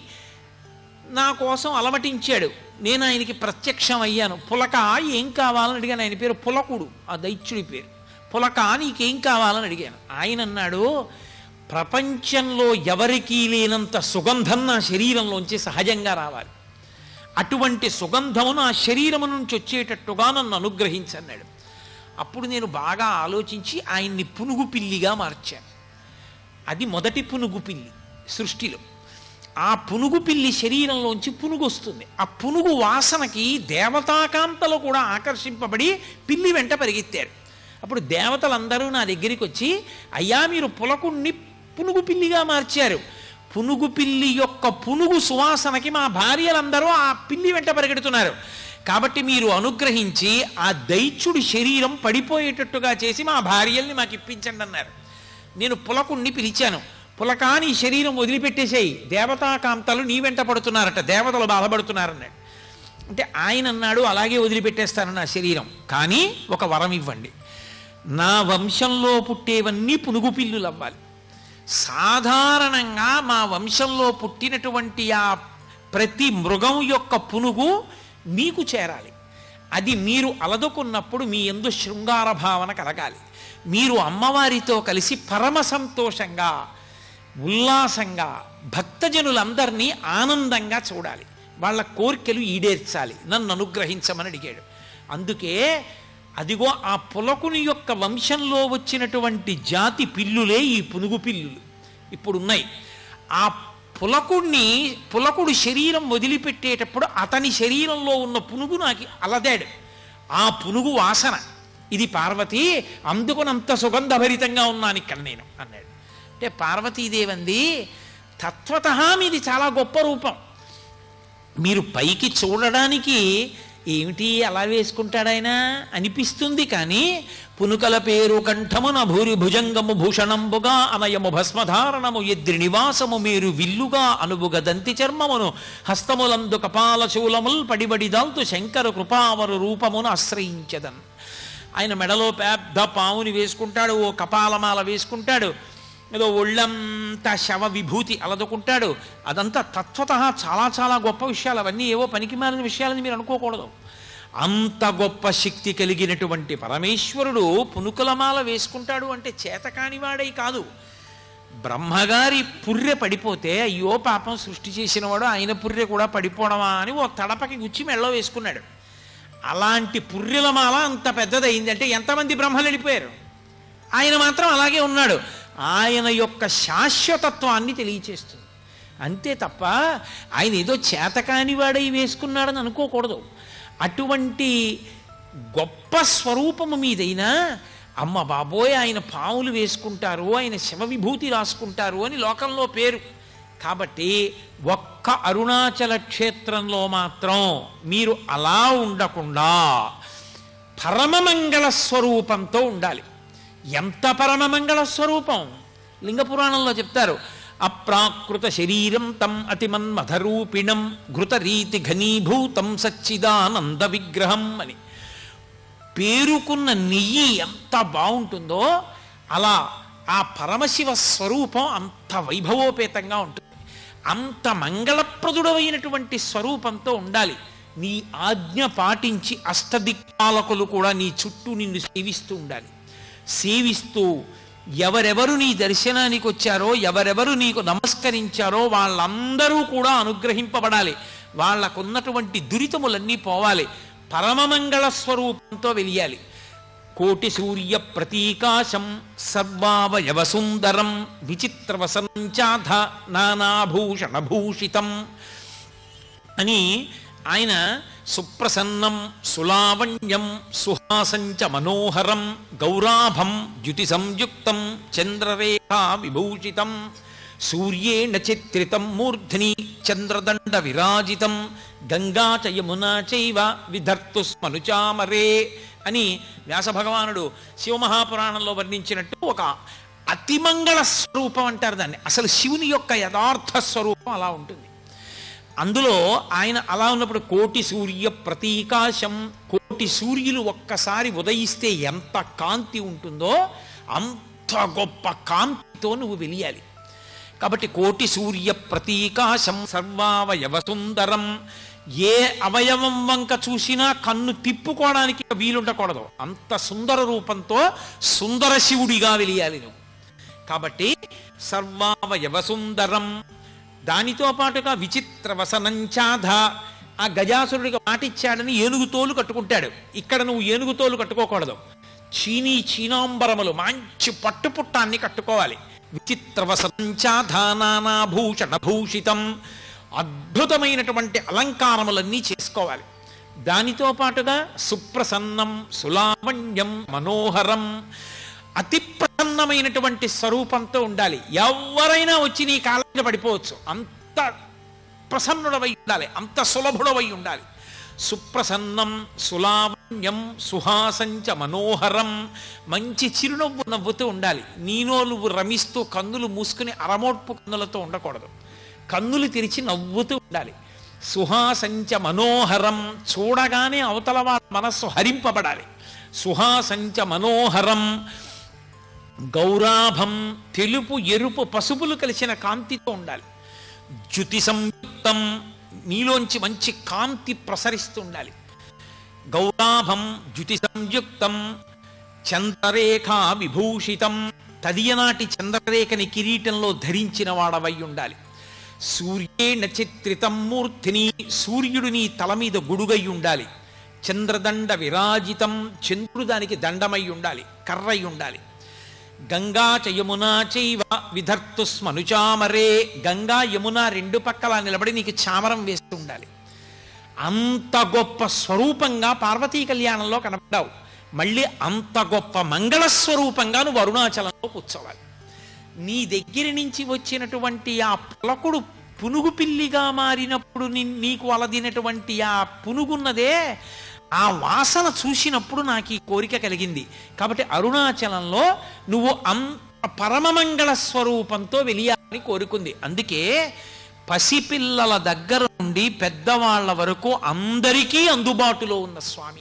నా కోసం అలమటించాడు. నేను ఆయనకి ప్రత్యక్షం అయ్యాను. పులక ఏం కావాలని అడిగాను. ఆయన పేరు పులకుడు, ఆ దైత్యుడి పేరు. పులక నీకేం కావాలని అడిగాను. ఆయన అన్నాడు, ప్రపంచంలో ఎవరికీ లేనంత సుగంధం నా శరీరంలోంచి సహజంగా రావాలి, అటువంటి సుగంధము నా శరీరము నుంచి వచ్చేటట్టుగా నన్ను అనుగ్రహించన్నాడు. అప్పుడు నేను బాగా ఆలోచించి ఆయన్ని పునుగు పిల్లిగా మార్చాను. అది మొదటి పునుగు పిల్లి సృష్టిలో. ఆ పునుగు పిల్లి శరీరంలోంచి పునుగు వస్తుంది. ఆ పునుగు వాసనకి దేవతాకాంతలు కూడా ఆకర్షింపబడి పిల్లి వెంట పరిగెత్తారు. అప్పుడు దేవతలందరూ నా దగ్గరికి వచ్చి, అయ్యా మీరు పులకుణ్ణి పునుగు పిల్లిగా మార్చారు, పునుగు పిల్లి యొక్క పునుగు సువాసనకి మా భార్యలందరూ ఆ పిల్లి వెంట పరిగెడుతున్నారు, కాబట్టి మీరు అనుగ్రహించి ఆ దైత్యుడి శరీరం పడిపోయేటట్టుగా చేసి మా భార్యల్ని మాకు ఇప్పించండి అన్నారు. నేను పులకుణ్ణి పిలిచాను. పులకా నీ శరీరం వదిలిపెట్టేసేయి, దేవతాకాంతలు నీ వెంట పడుతున్నారట, దేవతలు బాధపడుతున్నారన్నాడు. అంటే ఆయన అన్నాడు, అలాగే వదిలిపెట్టేస్తాను నా శరీరం, కానీ ఒక వరం ఇవ్వండి, నా వంశంలో పుట్టేవన్నీ పునుగు పిల్లులు అవ్వాలి. సాధారణంగా మా వంశంలో పుట్టినటువంటి ఆ ప్రతి మృగం యొక్క పునుగు మీకు చేరాలి. అది మీరు అలదుకున్నప్పుడు మీ యందు శృంగార భావన కలగాలి. మీరు అమ్మవారితో కలిసి పరమ సంతోషంగా, ఉల్లాసంగా, భక్తజనులందరినీ ఆనందంగా చూడాలి. వాళ్ళ కోరికలు ఈడేర్చాలి, నన్ను అనుగ్రహించమని అడిగాడు. అందుకే అదిగో ఆ పులకుని యొక్క వంశంలో వచ్చినటువంటి జాతి పిల్లులే ఈ పునుగు పిల్లులు ఇప్పుడున్నాయి. ఆ పులకుడు శరీరం వదిలిపెట్టేటప్పుడు అతని శరీరంలో ఉన్న పునుగు నాకు అలదాడు. ఆ పునుగు వాసన, ఇది పార్వతి, అందుకునంత సుగంధభరితంగా ఉన్నాను ఇక్కడ నేను అన్నాడు. అంటే పార్వతీదేవంది, తత్వతః మీది చాలా గొప్ప రూపం. మీరు పైకి చూడడానికి ఏమిటి అలా వేసుకుంటాడాయన అనిపిస్తుంది, కానీ పునుకల పేరు కంఠమున భూరి భుజంగము భూషణంబుగా అనయము భస్మధారణము ఎద్రి నివాసము మీరు విల్లుగా అనుబుగ దంతి చర్మమును హస్తములందు కపాల శూలముల్ పడిబడి దాల్తు శంకర కృపావరు రూపమును ఆశ్రయించదన్. ఆయన మెడలో పెద్ద పావుని వేసుకుంటాడు, ఓ కపాలమాల వేసుకుంటాడు, ఏదో ఒళ్ళంతా శవ విభూతి అలదుకుంటాడు. అదంతా తత్వతః చాలా చాలా గొప్ప విషయాలు. అవన్నీ ఏవో పనికి మారిన విషయాలని మీరు అనుకోకూడదు. అంత గొప్ప శక్తి కలిగినటువంటి పరమేశ్వరుడు పునుకులమాల వేసుకుంటాడు అంటే చేతకానివాడై కాదు. బ్రహ్మగారి పుర్రె పడిపోతే అయ్యో పాపం సృష్టి చేసినవాడు ఆయన పుర్రె కూడా పడిపోవడమా అని ఓ తడపకి గుచ్చి మెళ్ళో వేసుకున్నాడు. అలాంటి పుర్రెలమాల అంత పెద్దదైంది అంటే ఎంతమంది బ్రహ్మలు వెళ్ళిపోయారు, ఆయన మాత్రం అలాగే ఉన్నాడు. ఆయన యొక్క శాశ్వతత్వాన్ని తెలియచేస్తుంది అంతే తప్ప ఆయన ఏదో చేతకానివాడై వేసుకున్నాడని అనుకోకూడదు. అటువంటి గొప్ప స్వరూపము మీదైనా అమ్మ బాబోయ్ ఆయన పాములు వేసుకుంటారు, ఆయన శివ విభూతి రాసుకుంటారు అని లోకంలో పేరు. కాబట్టి ఒక్క అరుణాచల క్షేత్రంలో మాత్రం మీరు అలా ఉండకుండా పరమమంగళ స్వరూపంతో ఉండాలి. ఎంత పరమమంగళ స్వరూపం! లింగపురాణంలో చెప్తారు, అప్రాకృత శరీరం తం అతిమన్మధరూపిణం ఘృతరీతి ఘనీభూతం సచ్చిదానంద విగ్రహం అని. పేరుకున్న నెయ్యి ఎంత బాగుంటుందో అలా ఆ పరమశివ స్వరూపం అంత వైభవోపేతంగా ఉంటుంది. అంత మంగళప్రదుడమైనటువంటి స్వరూపంతో ఉండాలి. నీ ఆజ్ఞ పాటించి అష్టదిక్పాలకులు కూడా నీ చుట్టూ నిన్ను సేవిస్తూ ఉండాలి. సేవిస్తూ ఎవరెవరు నీ దర్శనానికి వచ్చారో, ఎవరెవరు నీకు నమస్కరించారో వాళ్ళందరూ కూడా అనుగ్రహింపబడాలి. వాళ్ళకున్నటువంటి దురితములన్నీ పోవాలి. పరమమంగళ స్వరూపంతో వెలియాలి. కోటి సూర్య ప్రతీకాశం సర్వావయవ సుందరం విచిత్రవసంచాధ నానాభూషణభూషితం అని ఆయన సుప్రసన్నం సులావణ్యం సుహాసంచ మనోహరం గౌరాభం ద్యుతి సంయుక్తం చంద్రరేఖా విభూషితం సూర్యేణ చిత్రితం మూర్ధ్ని చంద్రదండ విరాజితం గంగా చ యమునా చైవ విధర్తు స్మనుచామరే అని వ్యాసభగవానుడు శివమహాపురాణంలో వర్ణించినట్టు ఒక అతిమంగళ స్వరూపం అంటారు దాన్ని. అసలు శివుని యొక్క యథార్థ స్వరూపం అలా ఉంటుంది. అందులో ఆయన అలా ఉన్నప్పుడు కోటి సూర్య ప్రతీకాశం, కోటి సూర్యులు ఒక్కసారి ఉదయిస్తే ఎంత కాంతి ఉంటుందో అంత గొప్ప కాంతితో నువ్వు వెలియాలి. కాబట్టి కోటి సూర్య ప్రతీకాశం సర్వావయవ సుందరం, ఏ అవయవం వంక చూసినా కన్ను తిప్పుకోవడానికి వీలుండకూడదు, అంత సుందర రూపంతో సుందర శివుడిగా వెలియాలి నువ్వు. కాబట్టి సర్వావయవ సుందరం, దానితో పాటుగా విచిత్ర వసనంచాధ, ఆ గజాసురుడికి మాటిచ్చాడని ఏనుగుతోలు కట్టుకుంటాడు. ఇక్కడ నువ్వు ఏనుగుతోలు కట్టుకోకూడదు, చీనాంబరములు మంచి పట్టుపుట్టాన్ని కట్టుకోవాలి. విచిత్ర వసనంచాధ నానాభూషణభూషితం, అద్భుతమైనటువంటి అలంకారములన్నీ చేసుకోవాలి. దానితో పాటుగా సుప్రసన్నం సులావణ్యం మనోహరం, అతి ప్రసన్నమైనటువంటి స్వరూపంతో ఉండాలి. ఎవరైనా వచ్చి నీ కాళ్ళ మీద పడిపోవచ్చు, అంత ప్రసన్నుడవై ఉండాలి, అంత సులభుడవై ఉండాలి. సుప్రసన్నం సులావణ్యం సుహాసంచ మనోహరం, మంచి చిరునవ్వు నవ్వుతూ ఉండాలి. నీనో నువ్వు రమిస్తూ కన్నులు మూసుకుని అరమోట్పు కన్నులతో ఉండకూడదు, కన్నులు తెరిచి నవ్వుతూ ఉండాలి. సుహాసంచ మనోహరం, చూడగానే అవతల వాళ్ళ మనస్సు హరింపబడాలి. సుహాసంచ మనోహరం గౌరాభం, తెలుపు ఎరుపు పసుపులు కలిసిన కాంతితో ఉండాలి. ద్యుతి సంయుక్తం, నీలోంచి మంచి కాంతి ప్రసరిస్తూ ఉండాలి. గౌరాభం ద్యుతి సంయుక్తం చంద్రరేఖా విభూషితం, తదియనాటి చంద్రరేఖని కిరీటంలో ధరించిన వాడవై ఉండాలి. సూర్యేణ చిత్రితం మూర్తిని, సూర్యుడు నీ తల మీద గొడుగై ఉండాలి. చంద్రదండ విరాజితం, చంద్రుడు దానికి దండమై ఉండాలి, కర్రై ఉండాలి. గంగా చ యమునా చైవ విధర్తుస్మనుచామరే, గంగా యమున రెండు పక్కల నిలబడి నీకు చామరం వేస్తూ ఉండాలి. అంత గొప్ప స్వరూపంగా పార్వతీ కళ్యాణంలో కనపడ్డావు. మళ్ళీ అంత గొప్ప మంగళస్వరూపంగా నువ్వు అరుణాచలంలో కూర్చోవాలి. నీ దగ్గర నుంచి వచ్చినటువంటి ఆ పులకుడు పునుగు పిల్లిగా మారినప్పుడు నీకు అలదినటువంటి ఆ పునుగున్నదే, ఆ వాసన చూసినప్పుడు నాకు ఈ కోరిక కలిగింది. కాబట్టి అరుణాచలంలో నువ్వు అంత పరమమంగళ స్వరూపంతో వెలియాలని కోరుకుంది. అందుకే పసిపిల్లల దగ్గర నుండి పెద్దవాళ్ల వరకు అందరికీ అందుబాటులో ఉన్న స్వామి.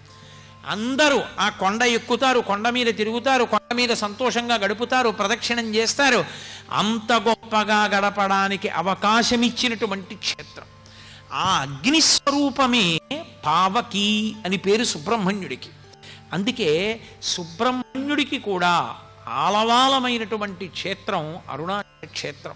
అందరూ ఆ కొండ ఎక్కుతారు, కొండ మీద తిరుగుతారు, కొండ మీద సంతోషంగా గడుపుతారు, ప్రదక్షిణం చేస్తారు. అంత గొప్పగా గడపడానికి అవకాశం ఇచ్చినటువంటి క్షేత్రం. ఆ అగ్నిస్వరూపమే పావకి అని పేరు సుబ్రహ్మణ్యుడికి. అందుకే సుబ్రహ్మణ్యుడికి కూడా ఆలవాలమైనటువంటి క్షేత్రం అరుణాచల క్షేత్రం.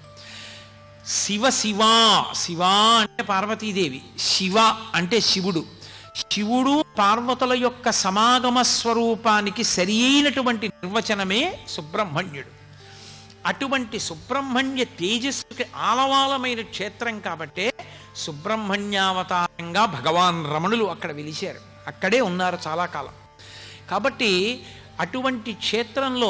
శివ శివ, శివ అంటే పార్వతీదేవి, శివ అంటే శివుడు. శివుడు పార్వతుల యొక్క సమాగమ స్వరూపానికి సరి అయినటువంటి నిర్వచనమే సుబ్రహ్మణ్యుడు. అటువంటి సుబ్రహ్మణ్య తేజస్సుకి ఆలవాలమైన క్షేత్రం కాబట్టే సుబ్రహ్మణ్యావతారంగా భగవాన్ రమణులు అక్కడ వెలిశారు, అక్కడే ఉన్నారు చాలా కాలం. కాబట్టి అటువంటి క్షేత్రంలో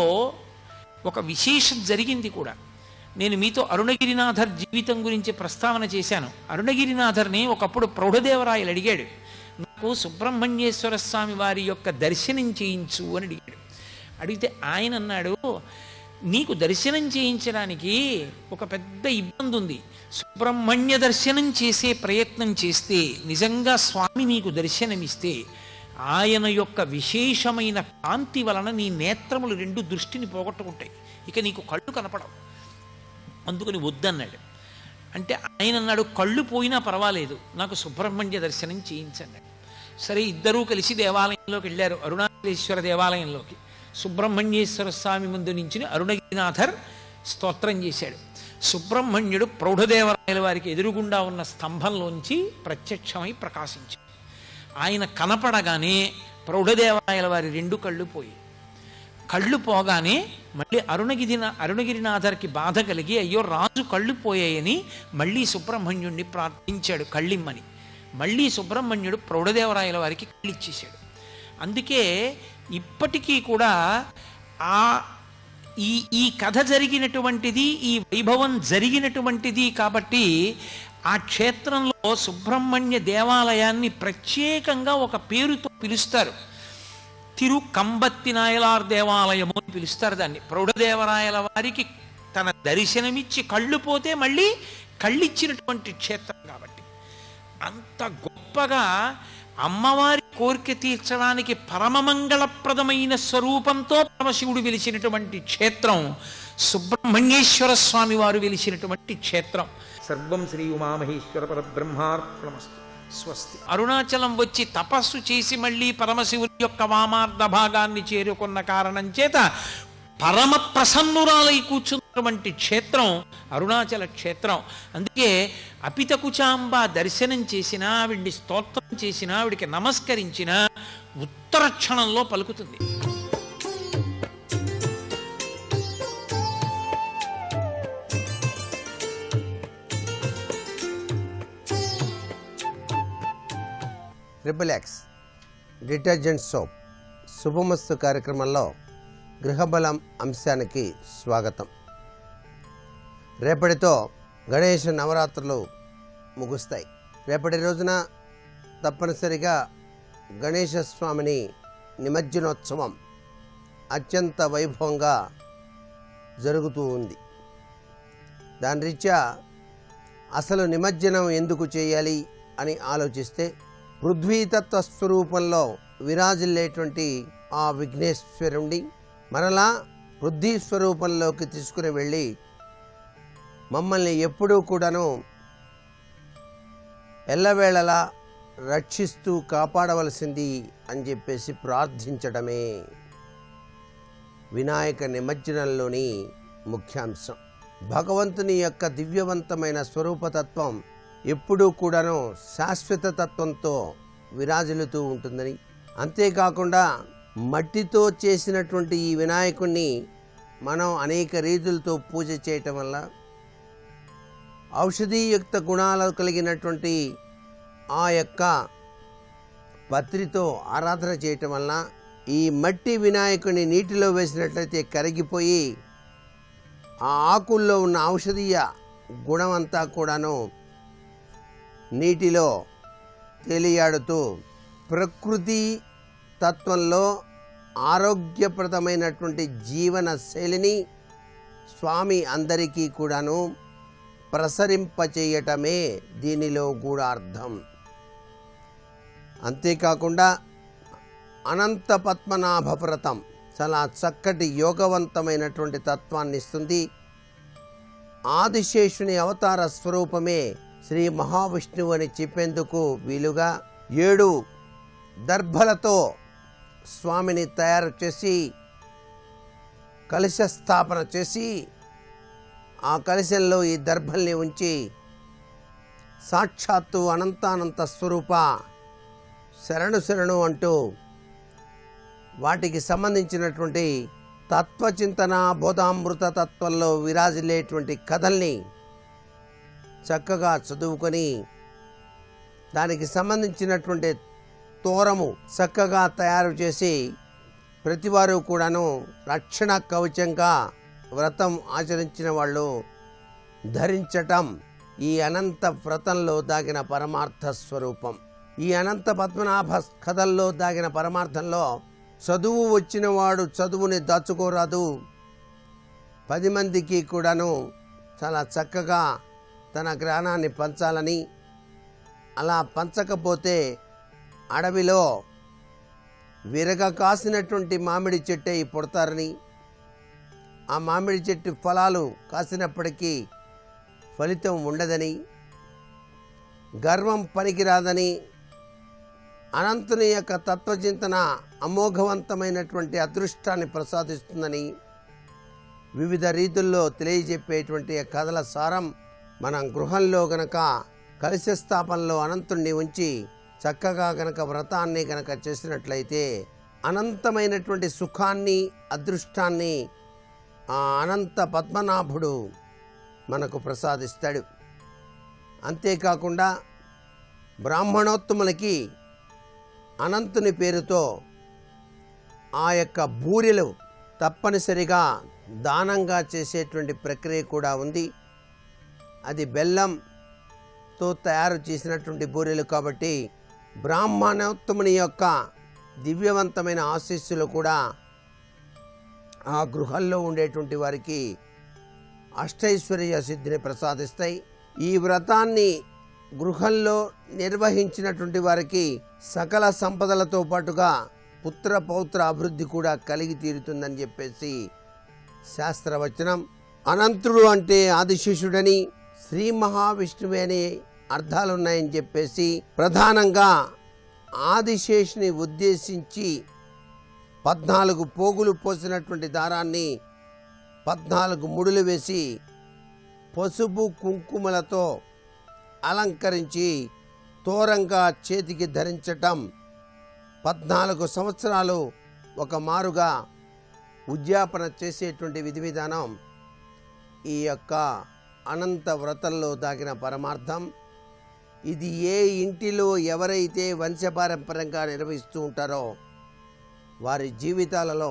ఒక విశేషం జరిగింది కూడా. నేను మీతో అరుణగిరినాథర్ జీవితం గురించి ప్రస్తావన చేశాను. అరుణగిరినాథర్ని ఒకప్పుడు ప్రౌఢదేవరాయలు అడిగాడు, నాకు సుబ్రహ్మణ్యేశ్వర స్వామి వారి యొక్క దర్శనం చేయించు అని అడిగాడు. అడిగితే ఆయన అన్నాడు, నీకు దర్శనం చేయించడానికి ఒక పెద్ద ఇబ్బంది ఉంది. సుబ్రహ్మణ్య దర్శనం చేసే ప్రయత్నం చేస్తే, నిజంగా స్వామి నీకు దర్శనమిస్తే, ఆయన యొక్క విశేషమైన కాంతి వలన నీ నేత్రములు రెండు దృష్టిని పోగొట్టుకుంటాయి, ఇక నీకు కళ్ళు కనపడవు, అందుకని వద్దన్నాడు. అంటే ఆయన అన్నాడు, కళ్ళు పోయినా పర్వాలేదు, నాకు సుబ్రహ్మణ్య దర్శనం చేయించండి. సరే, ఇద్దరూ కలిసి దేవాలయంలోకి వెళ్ళారు, అరుణాచలేశ్వర దేవాలయంలోకి. సుబ్రహ్మణ్యేశ్వర స్వామి ముందు నుంచి అరుణగిరినాథర్ స్తోత్రం చేశాడు. సుబ్రహ్మణ్యుడు ప్రౌఢదేవరాయల వారికి ఎదురుగుండా ఉన్న స్తంభంలోంచి ప్రత్యక్షమై ప్రకాశించాడు. ఆయన కనపడగానే ప్రౌఢదేవరాయల వారి రెండు కళ్ళు పోయి, కళ్ళు పోగానే మళ్ళీ అరుణగిరినాథర్కి బాధ కలిగి, అయ్యో రాజు కళ్ళు పోయాయని మళ్ళీ సుబ్రహ్మణ్యుడిని ప్రార్థించాడు కళ్ళిమ్మని. మళ్ళీ సుబ్రహ్మణ్యుడు ప్రౌఢదేవరాయల వారికి కళ్ళు ఇచ్చేశాడు. అందుకే ఇప్పటికీ కూడా ఈ కథ జరిగినటువంటిది, ఈ వైభవం జరిగినటువంటిది కాబట్టి ఆ క్షేత్రంలో సుబ్రహ్మణ్య దేవాలయాన్ని ప్రత్యేకంగా ఒక పేరుతో పిలుస్తారు. తిరు కంబత్తి నాయలార్ దేవాలయము అని పిలుస్తారు దాన్ని. ప్రౌఢదేవరాయల వారికి తన దర్శనమిచ్చి కళ్ళు పోతే మళ్ళీ కళ్ళిచ్చినటువంటి క్షేత్రం కాబట్టి అంత గొప్పగా అమ్మవారి కోరిక తీర్చడానికి పరమమంగళప్రదమైన స్వరూపంతో పరమశివుడు వెలిసినటువంటి క్షేత్రం సుబ్రహ్మణ్యేశ్వర స్వామి వారు వెలిసినటువంటి క్షేత్రం. సర్వం శ్రీ ఉమామహేశ్వర పరబ్రహ్మార్పణమస్తు. స్వస్తి. అరుణాచలం వచ్చి తపస్సు చేసి మళ్ళీ పరమశివుని యొక్క వామార్ధ భాగాన్ని చేరుకున్న కారణం చేత పరమ ప్రసన్నురాలై కూర్చున్నటువంటి క్షేత్రం అరుణాచల క్షేత్రం. అందుకే అపితకుచాంబ దర్శనం చేసినా, ఆవిడ్ని స్తోత్రం చేసినా, ఆవిడికి నమస్కరించినా ఉత్తర క్షణంలో పలుకుతుంది. ట్రిపుల్ ఎక్స్ డిటర్జెంట్ సోప్ శుభమస్తు కార్యక్రమంలో గృహబలం అంశానికి స్వాగతం. రేపటితో గణేష నవరాత్రులు ముగుస్తాయి. రేపటి రోజున తప్పనిసరిగా గణేశ స్వామిని నిమజ్జనోత్సవం అత్యంత వైభవంగా జరుగుతూ ఉంది. దాని రీత్యా అసలు నిమజ్జనం ఎందుకు చేయాలి అని ఆలోచిస్తే, పృథ్వీతత్వ స్వరూపంలో విరాజిల్లేటువంటి ఆ విఘ్నేశ్వరుణ్ణి మరలా పృథ్వీ స్వరూపంలోకి తీసుకుని వెళ్ళి మమ్మల్ని ఎప్పుడూ కూడాను ఎల్లవేళలా రక్షిస్తూ కాపాడవలసింది అని చెప్పేసి ప్రార్థించడమే వినాయక నిమజ్జనంలోని ముఖ్యాంశం. భగవంతుని యొక్క దివ్యవంతమైన స్వరూపతత్వం ఎప్పుడూ కూడాను శాశ్వత తత్వంతో విరాజిల్లుతూ ఉంటుందని, అంతేకాకుండా మట్టితో చేసినటువంటి ఈ వినాయకుడిని మనం అనేక రీతులతో పూజ చేయటం వల్ల, ఔషధీయుక్త గుణాలు కలిగినటువంటి ఆ యొక్క పత్రితో ఆరాధన చేయటం వల్ల ఈ మట్టి వినాయకుడిని నీటిలో వేసినట్లయితే కరిగిపోయి ఆ ఆకుల్లో ఉన్న ఔషధీయ గుణమంతా కూడాను నీటిలో తేలియాడుతూ ప్రకృతి తత్వంలో ఆరోగ్యప్రదమైనటువంటి జీవన శైలిని స్వామి అందరికీ కూడాను ప్రసరింపచేయటమే దీనిలో గూఢార్థం. అంతేకాకుండా అనంత పద్మనాభ వ్రతం చాలా చక్కటి యోగవంతమైనటువంటి తత్వాన్ని ఇస్తుంది. ఆదిశేషుని అవతార స్వరూపమే శ్రీ మహావిష్ణువు అని చెప్పేందుకు వీలుగా 7 దర్భలతో స్వామిని తయారు చేసి కలశ స్థాపన చేసి ఆ కలశంలో ఈ దర్భల్ని ఉంచి సాక్షాత్తు అనంతానంత స్వరూప శరణు శరణు అంటూ వాటికి సంబంధించినటువంటి తత్వచింతన బోధామృత తత్వంలో విరాజిల్లేటువంటి కథల్ని చక్కగా చదువుకొని దానికి సంబంధించినటువంటి తోరము చక్కగా తయారు చేసి ప్రతివారు కూడాను రక్షణ కవచంగా వ్రతం ఆచరించిన వాళ్ళు ధరించటం ఈ అనంత వ్రతంలో దాగిన పరమార్థ స్వరూపం. ఈ అనంత పద్మనాభ కథల్లో దాగిన పరమార్థంలో చదువు వచ్చిన వాడు చదువుని దాచుకోరాదు, 10 మందికి కూడాను చాలా చక్కగా తన జ్ఞానాన్ని పంచాలని, అలా పంచకపోతే అడవిలో విరగ కాసినటువంటి మామిడి చెట్టు పుడతారని, ఆ మామిడి చెట్టు ఫలాలు కాసినప్పటికీ ఫలితం ఉండదని, గర్వం పనికిరాదని, అనంతుని యొక్క తత్వచింతన అమోఘవంతమైనటువంటి అదృష్టాన్ని ప్రసాదిస్తుందని వివిధ రీతుల్లో తెలియజెప్పేటువంటి కథల సారం మనం గృహంలో గనక కలశ స్థాపనలో అనంతుణ్ణి ఉంచి చక్కగా గనక వ్రతాన్ని గనక చేసినట్లయితే అనంతమైనటువంటి సుఖాన్ని అదృష్టాన్ని ఆ అనంత పద్మనాభుడు మనకు ప్రసాదిస్తాడు. అంతేకాకుండా బ్రాహ్మణోత్తములకి అనంతుని పేరుతో ఆ యొక్క బూరెలు తప్పనిసరిగా దానంగా చేసేటువంటి ప్రక్రియ కూడా ఉంది. అది బెల్లంతో తయారు చేసినటువంటి బూరెలు కాబట్టి బ్రాహ్మణోత్తముని యొక్క దివ్యవంతమైన ఆశీస్సులు కూడా ఆ గృహంలో ఉండేటువంటి వారికి అష్టైశ్వర్య సిద్ధిని ప్రసాదిస్తాయి. ఈ వ్రతాన్ని గృహంలో నిర్వహించినటువంటి వారికి సకల సంపదలతో పాటుగా పుత్ర పౌత్ర అభివృద్ధి కూడా కలిగి తీరుతుందని చెప్పేసి శాస్త్రవచనం. అనంతుడు అంటే ఆదిశేషుడని, శ్రీ మహావిష్ణువే అని అర్థాలున్నాయని చెప్పేసి ప్రధానంగా ఆదిశేషుని ఉద్దేశించి 14 పోగులు పోసినటువంటి దారాన్ని 14 ముడులు వేసి పసుపు కుంకుమలతో అలంకరించి తోరంగా చేతికి ధరించటం 14 సంవత్సరాలు ఒక మారుగా ఉద్యాపన చేసేటువంటి విధి విధానం ఈ యొక్క అనంత వ్రతంలో దాగిన పరమార్థం. ఇది ఏ ఇంటిలో ఎవరైతే వంశపారంపర్యంగా నిర్వహిస్తూ ఉంటారో వారి జీవితాలలో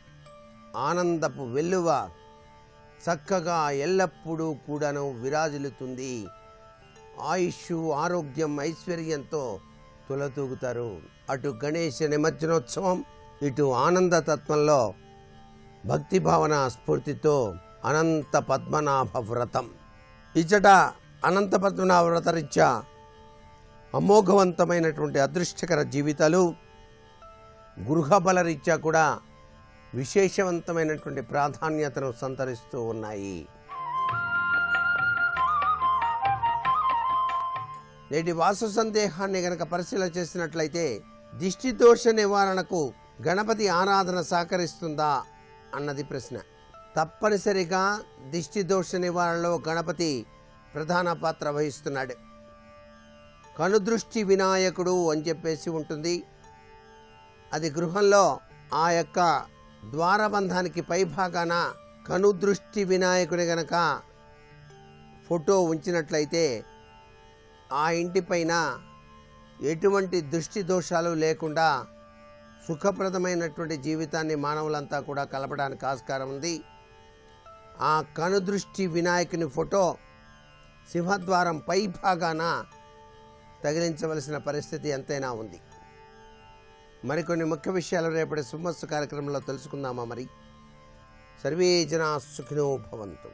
ఆనందపు వెల్లువ చక్కగా ఎల్లప్పుడూ కూడాను విరాజిల్లుతుంది. ఆయుష్ ఆరోగ్యం ఐశ్వర్యంతో తులతూగుతారు. అటు గణేష నిమజ్జనోత్సవం, ఇటు ఆనంద తత్వంలో భక్తి భావన స్ఫూర్తితో అనంత పద్మనాభ వ్రతం. ఇచ్చట అనంత పద్మనాభ వ్రతరీత్యా అమోఘవంతమైనటువంటి అదృష్టకర జీవితాలు, గృహబల రీత్యా కూడా విశేషవంతమైనటువంటి ప్రాధాన్యతను సంతరిస్తూ ఉన్నాయి. నేటి వాస్తు సందేహాన్ని గనక పరిశీలన చేసినట్లయితే దిష్టి దోష నివారణకు గణపతి ఆరాధన సహకరిస్తుందా అన్నది ప్రశ్న. తప్పనిసరిగా దిష్టి దోష నివారణలో గణపతి ప్రధాన పాత్ర వహిస్తున్నాడు. కనుదృష్టి వినాయకుడు అని చెప్పేసి ఉంటుంది. అది గృహంలో ఆ యొక్క ద్వారబంధానికి పైభాగాన కనుదృష్టి వినాయకుడి గనక ఫోటో ఉంచినట్లయితే ఆ ఇంటిపైన ఎటువంటి దృష్టి దోషాలు లేకుండా సుఖప్రదమైనటువంటి జీవితాన్ని మానవులంతా కూడా కలపడానికి ఆస్కారం ఉంది. ఆ కనుదృష్టి వినాయకుని ఫోటో సింహద్వారం పై భాగాన తగిలించవలసిన పరిస్థితి ఎంతైనా ఉంది. మరికొన్ని ముఖ్య విషయాలు రేపటి సుమస్తు కార్యక్రమంలో తెలుసుకుందామా? మరి సర్వే జనా సుఖినో భవంతు.